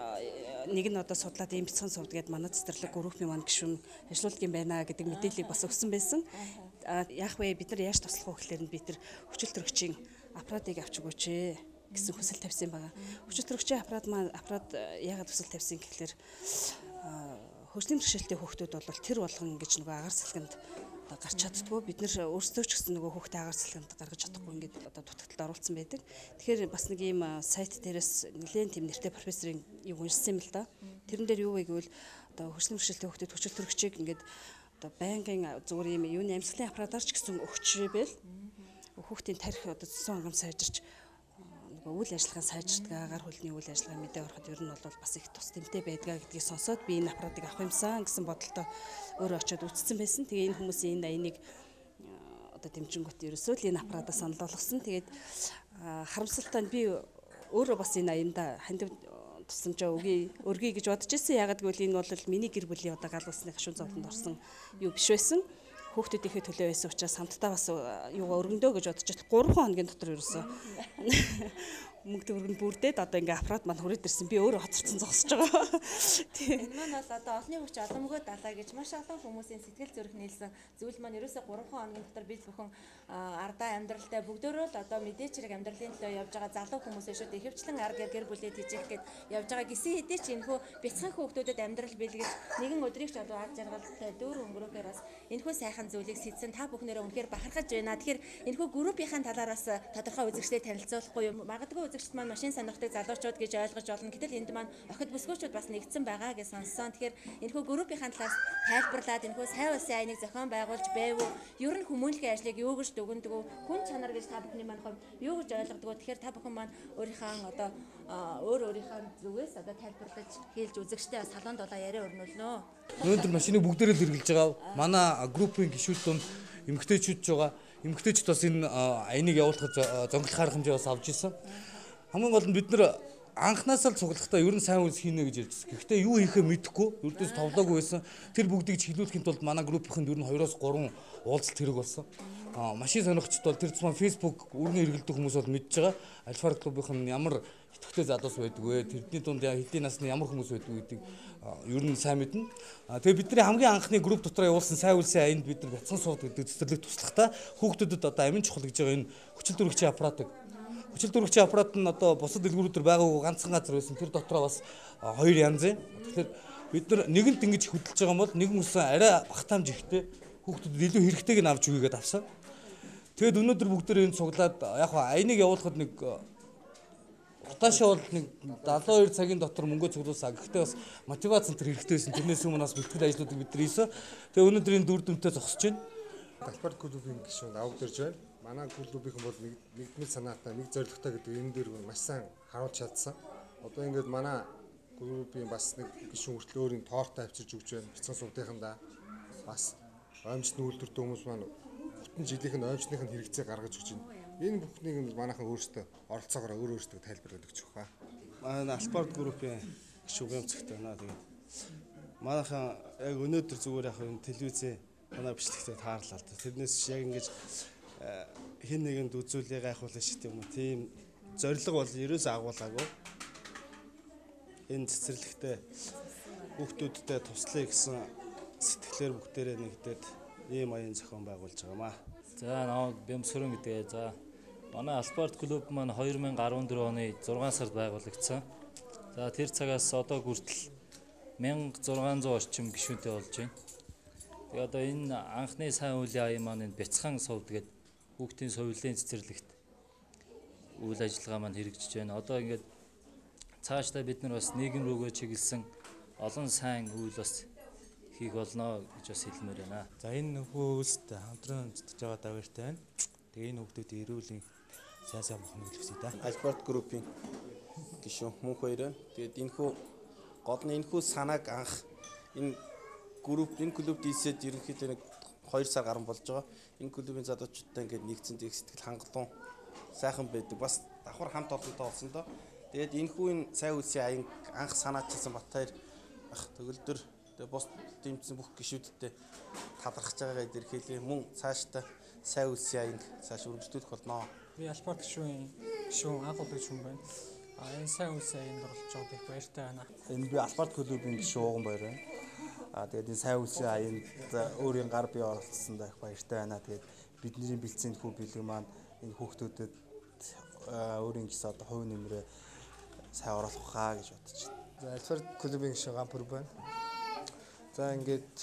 нэг нь одоо судлаад ийм бяцхан сувд гээд манай цэцэрлэг группийн маань гишүүн ажиллаулдаг юм байна гэдэг мэдээллийг бас өгсөн байсан. Яах вэ бид нар яаж туслах вэ гэхээр бид нар хүчил төрөгчийн аппаратыг авч өгөөч гэсэн хүсэл тавьсан байгаа. Хүчил төрөгчийн аппарат яагаад хүсэл тавьсан гэхээр хөгжлийн бэрхшээлтэй хүүхдүүд бол тэр болгон гэж нөгөө агаар салхинд гарч чаддгүй бид нар өөрсдөө ч гэсэн нөгөө хүүхдээ агаар салхинд гаргаж чадахгүй ингээд одоо дутагдалд оруулсан байдаг. Тэгэхээр бас нэг ийм сайт дээрээс нэлээд тийм нэртэй профессорын юу уншсан юм л да. Тэрэн дээр юу вэ гэвэл одоо хөгжлийн бэрхшээлтэй хүүхдүүд хүчил төрөгчийг ингээд одоо байнгын зүгээр ийм юуны амьсгалын аппаратаар ч гэсэн өгчрээвэл хүүхдийн тарих одоо зөсөн онгом сайжирч үйл ажиллагааны сайжирдаг агаар хөлний үйл ажиллагаа мэдээ ороход ер нь бол бас их тус тэмтэй байдгаа гэдгийг сонсоод би энэ аппаратыг авах юмсан гэсэн бодолтой өөрөө очиод үзсэн байсан. Тэгээ энэ хүмүүсийн энэ аяныг одоо дэмжингүүт ерөөсөө л энэ аппаратаа санал болгосон. Тэгээд харамсалтай нь би өөрөө бас энэ аянда хандив тусламжаа өргөе гэж бодож ирсэн. Ягаад гэвэл энэ бол миний гэр бүлийн одоо гал усны гашуун зовлонд орсон юу биш байсан. Хүүхдүүдийнхээ төлөө байсан учраас хамтдаа бас юугаа өргөндөө гэж бодож байгаа 3 хоногийн дотор ерөөсөө мөнгө төгрөг нь бүрдээд одоо ингээ аппарат маань хүрээд ирсэн. Би өөрөө хоцорсон зогсож байгаа. Тийм. Энэ маань бол одоо олонний хүч оломгоо далаа гэж маш олон хүмүүсийн сэтгэл зүрх нийлсэн зүйл маань ерөөсөө 3 хоногийн дотор бид бүхэн ардаа амьдралтай бүгдөө л одоо мэдээч хэрэг амьдралын төлөө явж байгаа залуу хүмүүс шүү дээ. Ихэвчлэн арга гэр бүлээ тэжээх гээд явж байгаа гисэн хэдий ч энэхүү бяцхан хүүхдүүдэд амьдрал бэлгэж нэгэн өдрийг ч одоо арга жаргалтай дүүр өнгөрөөхөр бас энэхүү сайхан зүйлийг сэдсэн та бүхнээрээ үнэхээр бахархаж байна. Тэгэхээр энэхүү группийнхаа талаараас тодорхой үзэгчдэд танилцуулахгүй юм. Магадгүй үзэгчд маань машин сонирхдаг залуучууд гэж ойлгож болно. Гэтэл энд маань охид бүсгүүчүүд бас нэгдсэн байгаа гэж сонссон. Тэгэхээр энэхүү группийнхаа талаас тайлбарлаад энэхүү сайн улсын аяныг зохион байгуулж байв уу? Ер нь хүмүүнлэгийн ажлыг юу гэж дүгндэг вэ? Хүн чанар гэж та бүхний маань хувьд юу гэж ойлгодог вэ? Тэгэхээр та бүхэн маань өөрийнхөө одоо өөрийнхөө зүгээс одоо тайлбарлаж хэлж үзэгчтэй салонд болоо яриа өрнүүлнэ. Өнөөдөр машиныг бүгдээрээ л хэрэглэж байгаа. Манай группийн гишүүд донд эмэгтэйчүүд ч байгаа. Эмэгтэйчүүд бас энэ аяныг явуулахад зөнгөлөх арга хэмжээ бас авч ирсэн. Хамгийн гол нь бид нар анхнаасаа л цуглахдаа ер нь сайн үйлс хийнэ гэж ярьжсэн. Гэхдээ юу хийхээ мэдэхгүй, ердөөс товлоогүй байсан. Тэр бүгдийг чиглүүлэхийн тулд манай группийнхэнд ер нь 2-3 уулзалт хэрэг болсон. Машин сонирхчд бол тэр цэцмэн Facebook өргөн эргэлдэх хүмүүс бол мэдж байгаа. Альфар клубийнх нь ямар идэвхтэй залуус байдаг вэ? Тэрний дунд хэдийн насны ямар хүмүүс байдаг гэдэг ер нь сайн мэднэ. Тэгээ бидний хамгийн анхны групп дотор явуулсан сайн үлсийн аянд бид нар бяцхан сууд гэдэг цэцэрлэг туслахтаа хүүхдүүдэд одоо амин чухал гэж байгаа энэ хүчил дөрвөгчийн аппаратыг хүчил дөрвөгчийн аппарат нь одоо бусад дэлгүүрүүдээр байгаагүй ганцхан газар байсан. Тэр дотроо бас хоёр янзын. Тэгэхээр бид нар нэгэнт ингэж хөдөлж байгаа юм бол нэгэн үсэн арай багтаамж ихтэй хүүхдүүдэд илүү хэрэгтэйг нь авч үгээд авсан. Тэгэд өнөөдөр бүгдээр энэ цуглаад яг хаа аяныг явуулахад нэг роташн бол нэг 72 цагийн дотор мөнгө цуглуулсан. Гэхдээ бас мотивац центр хэрэгтэй байсан. Тэрнээс өмнө бас бэлтгэл ажлуудыг бид нар хийсэн. Тэгээ өнөөдөр энэ дүр дүнтэй зогсож байна. Албарт клубын гишүүн авагдэрж байна. Манай клубийнхэн бол нэгдмэл санаатай, нэг зорилготой гэдэг энэ дээр маш сайн харуулж чадсан. Одоо ингээд манай клубийн бас нэг гишүүн хүртэл өөрийн тоортой авчирж өгч байна. Бяцхан сувдынхандаа бас оомжны үйлдвэртэй хүмүүс маань бүтэн жилийнх нь оомжных нь хэрэгцээ гаргаж өгч байна. Энэ бүхнийг манайхан өөрсдөө оролцоогоор өөрсдөө тайлбарлаад өгч байгаа. Манай Албарт группийн гишүүн зөвхөн байна. Тэгээд манайхан яг өнөөдөр зүгээр яг энэ телевизээ манай бичлэгтээ таарлаа л да. Тэрнээс яг ингэж хэн нэгэнд үзүүлээ гайхуулах шиг юм уу. Тийм зориг бол ерөөсөө агуулгаагүй. Энэ цэцэрлэгтээ хүүхдүүдтэй туслая гэсэн сэтгэлээр бүгдээрээ нэгдээд ийм аян зохион байгуулж байгаамаа. За намайг Бямсхөрөн гэдэг. За манай Албарт клуб маань 2014 оны 6 сард байгуулагдсан. За тэр цагаас одоо хүртэл 1600 орчим гишүүнтэй болж байна. Тэгээ одоо энэ анхны сайн үеийн аян маань энэ бяцхан сувд гэдэг хүүхдийн сувилын цэцэрлэгт үйл ажиллагаа маань хэрэгжиж байна. Одоо ингээд цаашдаа бид нар бас нийгэм рүүгээ чиглэсэн олон сайн үйл бас хийх болно гэж бас хэлмээр байна. За энэ нөхөөст хамтран зүтгэж байгаа даваартай байна. Тэгээ энэ хүүхдүүдийн эрүүлийн сайн мохныг хүсье да. Албарт группийн гишүүн мөнх хоёр байна. Тэгээд энэхүү гол нь энэхүү санааг анх энэ клуб дийсэд ерөнхийдөө нэг 2 сар гарсан болж байгаа. Энэ клубын залуучуудтай ингээд нэгдсэн зэх сэтгэл хангалуун сайхан байдаг. Бас давхар хамт олонтой болсон доо. Тэгээд энэхүү энэ сайн үлсийн аян анх санаачилсан Батбаяр ах төгөлдөр тэгээд бус дэмжсэн бүх гишүүдтэй талархаж байгаагаа илэрхийлээ. Мөн цаашдаа сайн үлсийн аян цааш өргөжлүүлэх болно. Би Албарт гишүүн анх удаа гишүүн байна. Энэ сайн үлсийн аянд оролцож байгаад их баяртай байна. Энэ би Албарт клубын гишүүн Ууган Баяр байна. Тэгээд энэ сайн үлсийн аянд өөрийн гар бие оролцсонд их баяртай байна. Тэгээд бидний бэлдсэн хүү бэлэг маань энэ хүүхдүүдэд өөрийн гэсэн одоо хувь нэмрээ сайн оруулах хаа гэж бодож байна. За Албарт клубын гишүүн Ганпүр байна. За ингээд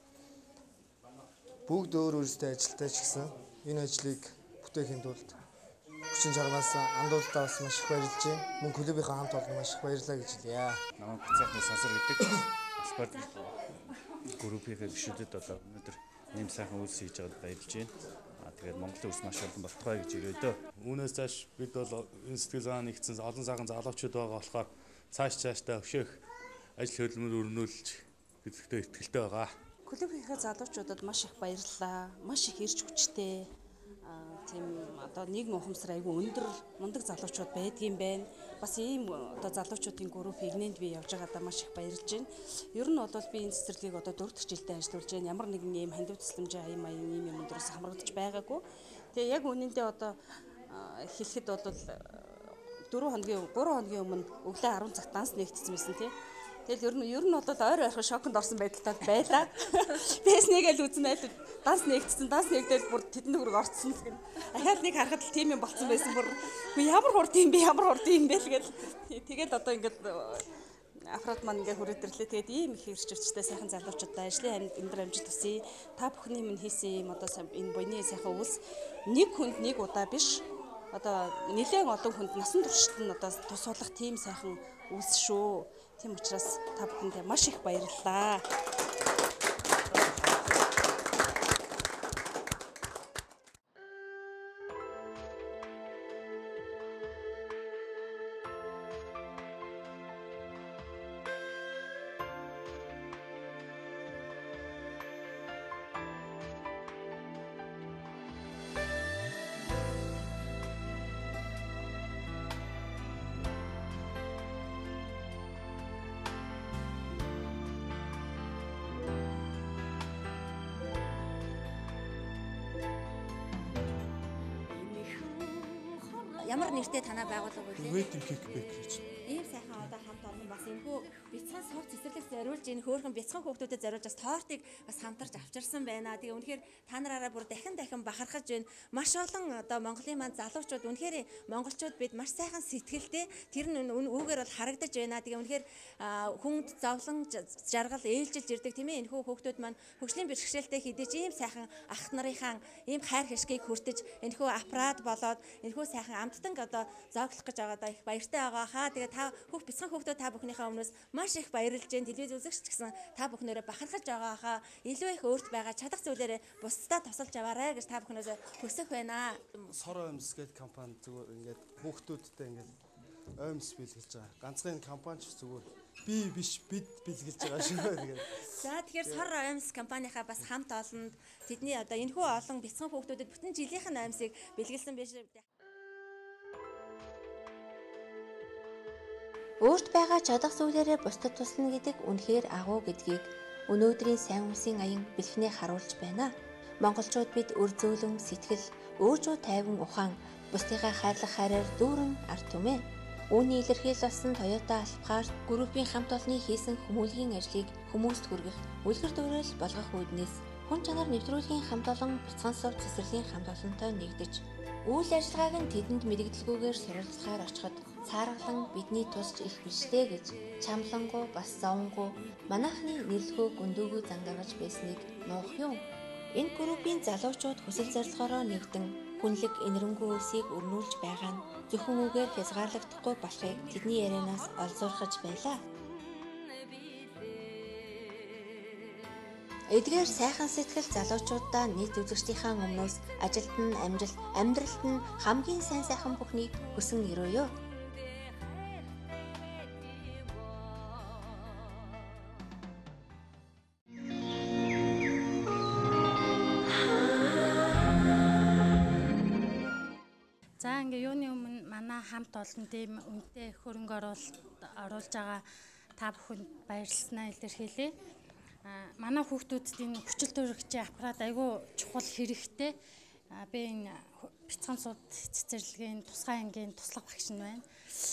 бүгд өөр өөрсдөө ажилтаа ч гэсэн энэ ажлыг бүтээхийн тулд хүчин чармаас андуултаа бас маш их баярлж байна. Мөн клубийнхаа хамт олон маш их баярлалаа гэж хэлье. Намайг Буцаахны Сансар гэдэг. Албарт группийн гишүүдэд одоо өнөөдөр ийм сайхан үйлс хийж байгаад баярлж байна. Тэгээд Монголын ус маш олон болтугай гэж ирээдөө. Үүнээс цааш бид бол энэ сэтгэл зүйн нэгдсэн олон сайхан залуучууд байгаа болохоор цаашдаа өшөөх ажил хөдөлмөр өрнүүлж гэдэгтээ итгэлтэй байгаа. Клубийнхаа залуучуудад маш их баярлалаа. Маш их ирж хүчтэй. Тийм одоо нийгмийн ухамсар айгүй өндөр мундаг залуучууд байдгийм байна. Бас ийм одоо залуучуудын групп игнэнд би явж байгаадаа маш их баярлж байна. Ер нь бол би энэ цэцэрлэгийг одоо 4 дахь жилдээ ажиллуулж байна. Ямар нэгэн ийм хандив тусламжийн аян маян ийм юм дөрөс хамрагдаж байгаагүй. Тэгээ яг үнэндээ одоо хэлэхэд бол 3 хоногийн өмнө өглөө 10 цагт данс нэгтсэн байсан тий. Тэгэл ер нь бол ойр ойрхон шоконд орсон байдалтай байлаа. Бэс нэгээл үзнээд данс нэгдэл бүр тэдэнд хүрэг орцсон гэх юм. Ахаад нэг харахад л тийм юм болцсон байсан бүр ямар хурд юм бэ л гэл. Тэгээд одоо ингээд аппарат маань ингээд хүрээдэрлээ. Тэгээд ийм их ирч өчтэй сайхан залуучуудаа ажлын амьдрал амжилт хүсье. Та бүхний минь хийсэн юм одоо энэ буйны сайхан үйлс нэг хүнд нэг удаа биш. Одоо нэлээд олон хүнд насан туршид нь одоо тусуулах тийм сайхан үйлс шүү. Тийм учраас та бүхэндээ маш их баярлалаа. ямар нэртэй танаа байгуулга вэ? Wedding Cake Bakery гэж. Ийм сайхан одоо хамт олон бас энэхүү бяцхан сув цэцэрлэг зориулж энэ хөөрхөн бяцхан хүүхдүүдэд зориулж бас тортыг бас хамтарч авчирсан байна. Тэгээ үнэхээр та нараараа бүр дахин бахархаж байна. Маш олон одоо Монголын манд залуучууд үнэхээр монголчууд бид маш сайхан сэтгэлтэй тэр нь үүгээр бол харагдаж байна. Тэгээ үнэхээр хүнд зовлон жаргал ээлжилж ирдэг тийм ээ. Энэхүү хүүхдүүд маань хөгжлийн бэрхшээлтэй хідэж ийм сайхан ах нарынхаа ийм хайр хашгийг хүртэж энэхүү аппарат болоод энэхүү сайхан амттан одоо зоглох гэж байгаадаа их баяртай байгаа хаа. Тэгээ та бяцхан хүүхдүүд та бүхнийхээ өмнөөс маш их баярлж байна. Телевиз үзэгч гэсэн та бүхнээрээ бахархаж байгаа хаа. Илүү их өөрт байгаа чадах зүйлээрээ бусдаа тусалж аваарай гэж та бүхнээс хүсэх байна. Сор Оймс гэдэг компани зүгээр ингээд хүүхдүүдтэй ингээд оймс бэлгэлж байгаа. Ганцхан компани ч зүгээр би биш бид бэлгэлж байгаа шүү. Тэгээд за тэгэхээр Сор Оймс компанийнхаа бас хамт олонд тэдний одоо энэхүү олон бяцхан хүүхдүүдэд бүтэн жилийнх нь оймсыг бэлгэлсэн биш. Өөрт байгаа чадах зүйлээрээ бусдад туслана гэдэг үнэхээр агуу гэдгийг өнөөдрийн сайн үсгийн аян бэлхнээ харуулж байна. Монголчууд бид өр зөөлөн сэтгэл, өөжөө тайван ухаан, бусдыгаа хайрлах хайраар дүүрэн ард түмээ. Үүний илэрхийлэл болсон Toyota Alphard группийн хамт олонны хийсэн хүмүүлгийн ажлыг хүмүүст хүргэх, үлгэр дуурай болгох үүднээс хүн чанар нэвтрүүлгийн хамт олон бяцхан сув цэцэрлэгийн хамт олонтой нэгдэж үйл ажиллагааг нь тэдэнд мэрэгдэлгүйгээр суралцахаар очиход цааргалан бидний тусч их биштэй гэж чамлангуу бас зовонгуу манайхны нэрлэхөө гүндүүгөө зангаагаж байсныг нуух юм. Энэ группийн залуучууд хүсэл зорилгоороо нэгдэн хүнлэг энэрэнгүй үлсийг өрнүүлж байгаа нь зөвхөн үгээр хязгаарлагдахгүй болохыг тэдний ярианаас олзуурхаж байлаа. Эдгээр сайхан сэтгэл залуучуудаа нийт үзэгчдийнхээ өмнөөс ажилд нь амжилт, амьдралд нь хамгийн сайн сайхан бүхнийг хүсэн өрөөё. За ингээ юуны өмнө манай хамт олон тийм үнэтэй хөрөнгө оруулж байгаа та бүхэнд баярлалаа илэрхийлье. Манай хүүхдүүдийн хүчил төрөгчийн аппарат айгүй чухал хэрэгтэй. Би энэ бяцхан суд цэцэрлэгийн тусгай ангийн туслах багш нь байна.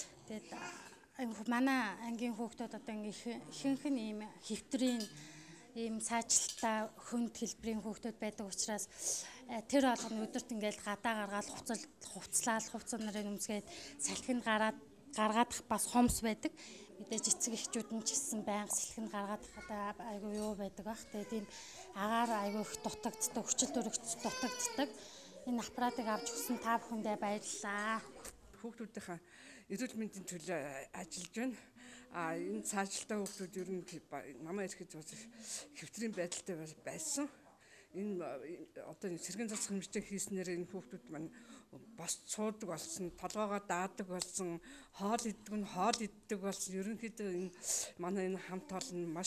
Тэгээд манай ангийн хүүхдүүд одоо ингээ ихэнх нь ийм хэвтрийн ийм цаажилтаа хөнд хэлбэрийн хүүхдүүд байдаг учраас тэр болгоно өдөрт ингээл гадаа гаргаад хувцлал нарын өмсгээд салхинд гаргаадах бас хомс байдаг. Мэдээж эцэг эхчүүд нь ч гэсэн байнга салхинд гаргаадах айгүй юу байдаг бах. Тэгээд энэ агаар айгүй их дутагддаг, хүчил төрөгч дутагддаг. Энэ аппаратыг авч өгсөн та бүхэндээ баярлалаа. Хүүхдүүдийнхээ эрүүл мэндийн төлөө ажиллаж байна. Энэ цаажилтаа хүүхдүүд ер нь намаа ирэхэд хэвтрийн байдалтай байсан. Энэ одоо сэргийн засах хэмжээ хийснээр энэ хүүхдүүд маань бос цуудаг болсон, толгоогоо даадаг болсон, хоол иддэг болсон. Ерөнхийдөө энэ манай энэ хамт олон маш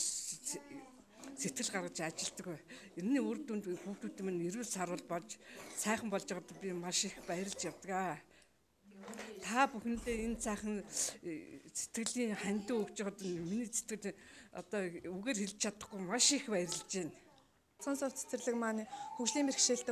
сэтгэл гаргаж ажилдаг. Энэний үр дүнд хүүхдүүд маань эрүүл сарвал болж сайхан болж байгаад би маш их баярлж явдаг. Та бүхэндээ энэ цаахан сэтгэлийн хандив өгж байгаад миний сэтгэл одоо үгээр хэлж чадахгүй маш их баярлж байна. Бяцхан сув цэцэрлэг маань хөгжлийн бэрхшээлтэй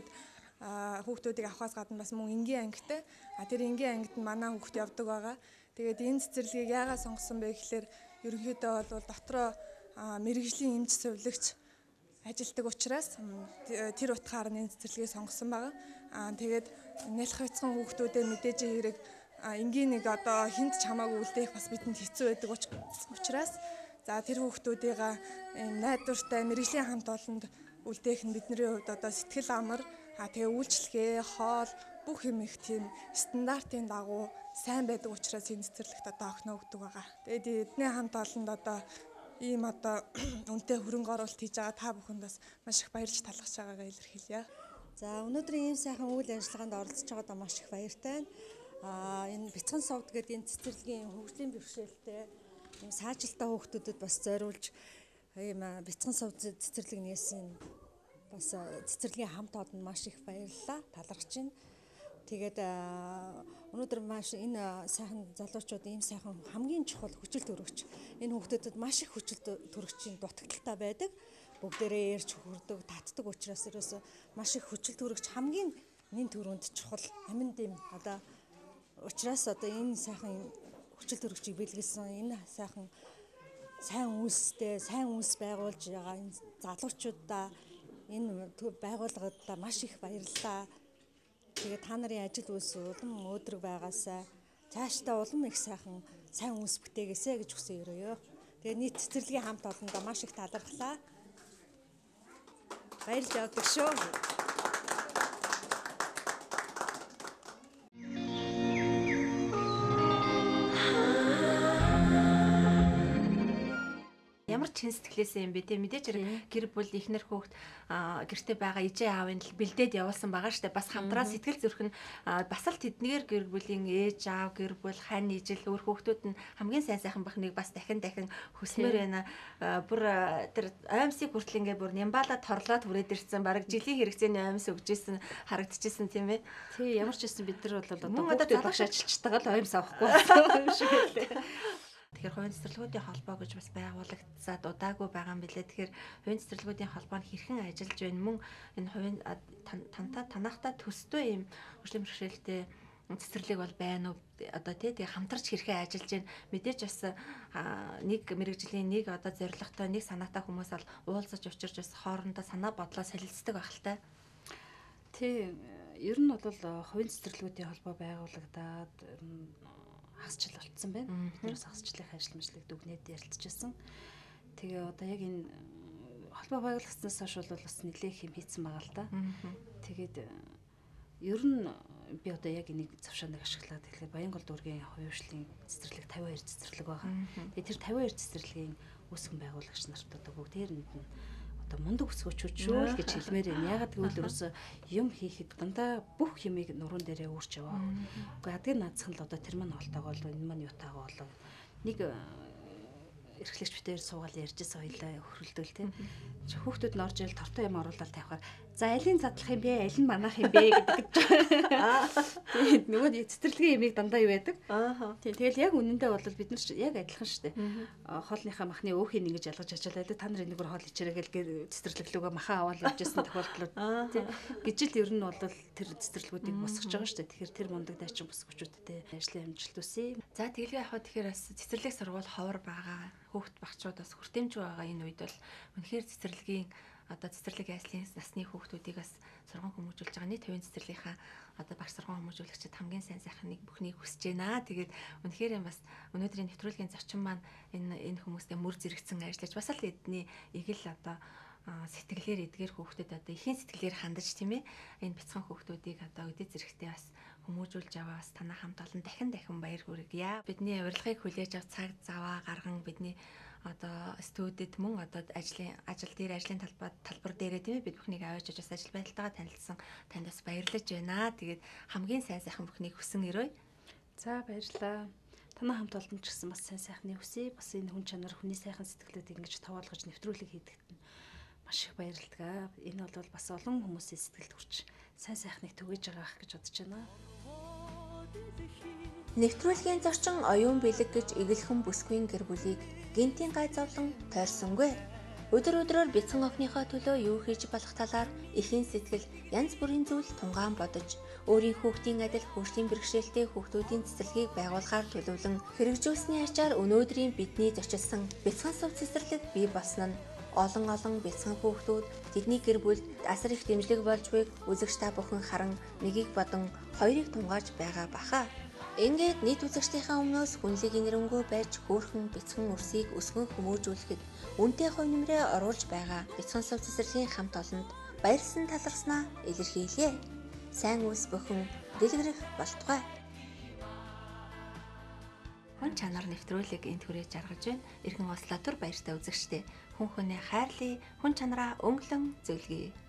хүүхдүүдийг авахаас гадна бас мөн энгийн ангитай. Тэр энгийн ангид манай хүүхд явдаг байгаа. Тэгээд энэ цэцэрлэгийг яагаад сонгосон бэ гэхээр ерөнхийдөө бол дотроо мэрэгжлийн эмч сувлагч ажилтдаг учраас тэр утгаар энэ цэцэрлэгийг сонгосон байгаа. Тэгээд нялх бяцхан хүүхдүүдэд мэдээж хэрэг энгийн нэг одоо хинт ч хамаагүй үлдээх бас бидэнд хэцүү байдаг учраас за тэр хүүхдүүдийг найдвартай мэрэгжлийн хамт олонд үлдээх нь бидний хувьд одоо сэтгэл амар тэгээ үйлчлэгээ хоол бүх юм их тийм стандартын дагуу сайн байдаг учраас энэ цэцэрлэгт одоо огноо өгдөг байгаа. Тэгээд эдний хамт олонд одоо ийм одоо үнэтэй хөрөнгө оруулалт хийж байгаа та бүхэнд бас маш их баярлж талархаж байгаагаа илэрхийлье. За өнөөдрийн ийм сайхан үйл ажиллагаанд оролцож байгаадаа маш их баяртай байна. Энэ бяцхан сувд гэдэг энэ цэцэрлэгийн хөгжлийн бэрхшээлтэй ийм саажилтаа хүүхдүүдэд бас зориулж ийм бяцхан сувд цэцэрлэг нээсэн бас цэцэрлэгийн хамт олонд маш их баярлалаа. Талархаж байна. Тэгээд өнөөдөр маш энэ сайхан залуучууд ийм сайхан хамгийн чухал хүчил төрөгч энэ хүүхдүүдэд маш их хүчил төрөгчийн дутагдaltaй байдаг. Бүгдээрээ ярьж хүрдэг, татдаг учраас ерөөсө маш их хүчил төрөгч хамгийн нэн төрөнд чухал аминд юм одоо Учираас одоо энэ сайхан хүчил төрөгчийг бэлгэлсэн энэ сайхан сайн үйлстэй, сайн үйлс байгуулж байгаа энэ залуучуудаа энэ байгууллагуудаа маш их баярлалаа. Тэгээд та нарын ажил үйлс улам өөдрөг байгаасаа цаашдаа улам их сайхан сайн үйлс бүтээгээсэй гэж хүсэн өрөөё. Тэгээд нийт цэцэрлэгийн хамт олондоо маш их талархлаа. Баярлж явдаг шүү. Ямар чин сэтгэлээсээ юм бэ те мэдээж гэр бүл ихнэр хүүхд гэрте байгаа ижээ аавын л бэлдээд явуулсан байгаа штэ бас хамтраа сэтгэл зүрх нь бас л тэднийгээр гэр бүлийн ээж аав гэр бүл хань ижил өөр хүүхдүүд нь хамгийн сайн сайхан бахныг бас дахин хүсмээр байна. Бүр тэр аймсыг хүртэл ингээ бүр нямбалаа торлоод хүрээд ирсэн баг жилийн хэрэгцээний аймс өгжсэн харагдчихсэн тийм ээ. Тий ямар ч байсан бид нар бол одоо хүүхдүүд багш ажилчтайгаа л аймс авахгүй юм шиг байлээ. Тэгэхээр хувийн цэцэрлэгүүдийн холбоо гэж бас байгуулагдсаад удаагүй байгаа юм билээ. Тэгэхээр хувийн цэцэрлэгүүдийн холбоо нь хэрхэн ажиллаж байна мөн энэ хувийн танахта төстэй юм хөгжлийн бэрхшээлтэй цэцэрлэг бол байна уу одоо тэгээ хамтарч хэрхэн ажиллаж байна. Мэдээж бас нэг мэрэгжлийн нэг одоо зорилготой нэг санаатай хүмүүс бол уулзаж учирч бас хоорондоо санаа бодлоо солилцдог байх л та. Тий ер нь бол хувийн цэцэрлэгүүдийн холбоо байгуулагдаад хасчил болцсон байна. Биднээс хасчлалын ажил мэдлэг дүгнээд ярилцчихсан. Тэгээ одоо яг энэ холбоо байгуулагдсанаас хойш бол бас нэлээх юм хийцэн байгаа л да. Тэгээд ер нь би одоо яг энийг завшааныг ашиглаад тэгэхээр Баянгол дүүргийн хувийн цэцэрлэг 52 цэцэрлэг байгаа. Тэгээд тэр 52 цэцэрлэгийн үүсгэн байгуулагч нарт одоо бүгдээр нь одоо мундаг өсгөөчүүд шүү гэж хэлмээр байна. Ягаад гэвэл ерөөсөө юм хийхэд дандаа бүх юмыг нуруунд дээрээ өөрч яваа. Уу адгийн наацхан л одоо тэр маань хоолтойгоо л энэ маань юутаагаа болоо. Нэг эрхлэгч битээр суугаал ярьжсэн хоёлаа хөрөлдөөл тийм. Хүүхдүүд нь орж ирэл тортой юм оруулаад тавихаар за алийн задлах юм бэ, аль нь манах юм бэ гэдэг. Тэгээд нөгөө цэцэрлэгийн ямиг дандаа юу байдаг. Тийм тэгэл яг үнэндээ бол бид нар яг адилхан шүү дээ. Хоолныхаа махны өөхийг ингэж ялгаж ачаалаа. Та нар энэгээр хоол ичээрэгэл цэцэрлэглүүгээ махан аваад явжсэн тохиолдлууд тийм. Гижил ер нь бол тэр цэцэрлэгүүдийг босгож байгаа шүү дээ. Тэгэхээр тэр мундаг дайчин босгочудтэй ажлын амжилт үсэ. За тэглээ яхаа тэгэхээр бас цэцэрлэг сургууль ховор байгаа. Хүүхд багчууд бас хүртээмжгүй байгаа энэ үед бол үнэхээр цэцэрлэгийн одоо цэцэрлэг айслын насны хүүхдүүдийг бас сургууль хүмүүжүүлж байгаа. Нийт хувийн цэцэрлэгийнхаа одоо багш сургууль хүмүүжүүлэгчид хамгийн сайн сайхныг бүхнийг хүсэж байна. Тэгээд үнэхээр юм бас өнөөдрийн нэвтрүүлгийн зочин маань энэ хүмүүстэй мөр зэрэгцэн ажиллаж бас л эдний игэл одоо сэтгэлээр эдгээр хүүхдэд одоо ихийн сэтгэлээр хандаж тийм ээ энэ бяцхан хүүхдүүдийг одоо өдөө зэрэгтэй бас хүмүүжүүлж аваа бас танаа хамт олон дахин баяр хүргье. Бидний урилгыг хүлээж авч цаг заваа гарган бидний одоо студид мөн одоо ажил дээр ажлын талбар дээрээ тийм ээ бид бүхнийг аваачиж бас ажил байдалтайгаа танилцсан танд бас баярлаж байна. Тэгээд хамгийн сайн сайхан бүхнийг хүсэн өрөөе. За баярлалаа. Танаа хамт олдсон ч гэсэн бас сайн сайхны хүсье. Бас энэ хүн чанар хүний сайхан сэтгэлүүдийг ингэж таваалгаж нэвтрүүлэг хийдэгт нь маш их баярлалаа. Энэ бол бас олон хүмүүсийн сэтгэлд хүрч сайн сайхныг түгэж байгаа гэж бодож байна. Нэвтрүүлгийн зорчин оюун бэлэг гэж эгэлхэн бүсгүйн гэр бүлийг гинтийн гай зовлон тойрсонгүй. Өдөр өдрөөр бяцхан охиныхоо төлөө юу хийж болох талаар ихэн сэтгэл янз бүрийн зүйл тунгаан бодож өөрийн хүүхдийн адил хөгжлийн бэрхшээлтэй хүүхдүүдийн цэцэрлэгийг байгуулахаар төлөвлөн хэрэгжүүлсэний ачаар өнөөдрийн бидний зочилсон бяцхан сув цэцэрлэг бий болсон нь олон бяцхан хүүхдүүд тэдний гэр бүлд асар их дэмжлэг болж байгааг үзэгч та бүхэн харан нэгийг бодон хоёрыг тунгааж байгаа баха. Ингээд нийт үзэгчдийнхээ өмнөөс хүнлэгийн нэрэнгүй байж хөөрхөн бяцхан өрсийг өсгөн хүмүүжүүлэхэд үнэтэй хувь нэмрээ оруулж байгаа бяцхан сув цэцэрлэгийн хамт олонд баярлсан талархснаа илэрхийлье. Сайн үйлс бүхэн дэлгэрэх болтугай. Хүн чанар нэвтрүүлэг энд хүрээж жаргаж байна. Иргэн Ослатур баяртай үзэгчдээ хүн хүнээ хайрлая, хүн чанараа өнгөлөн зөвлөе.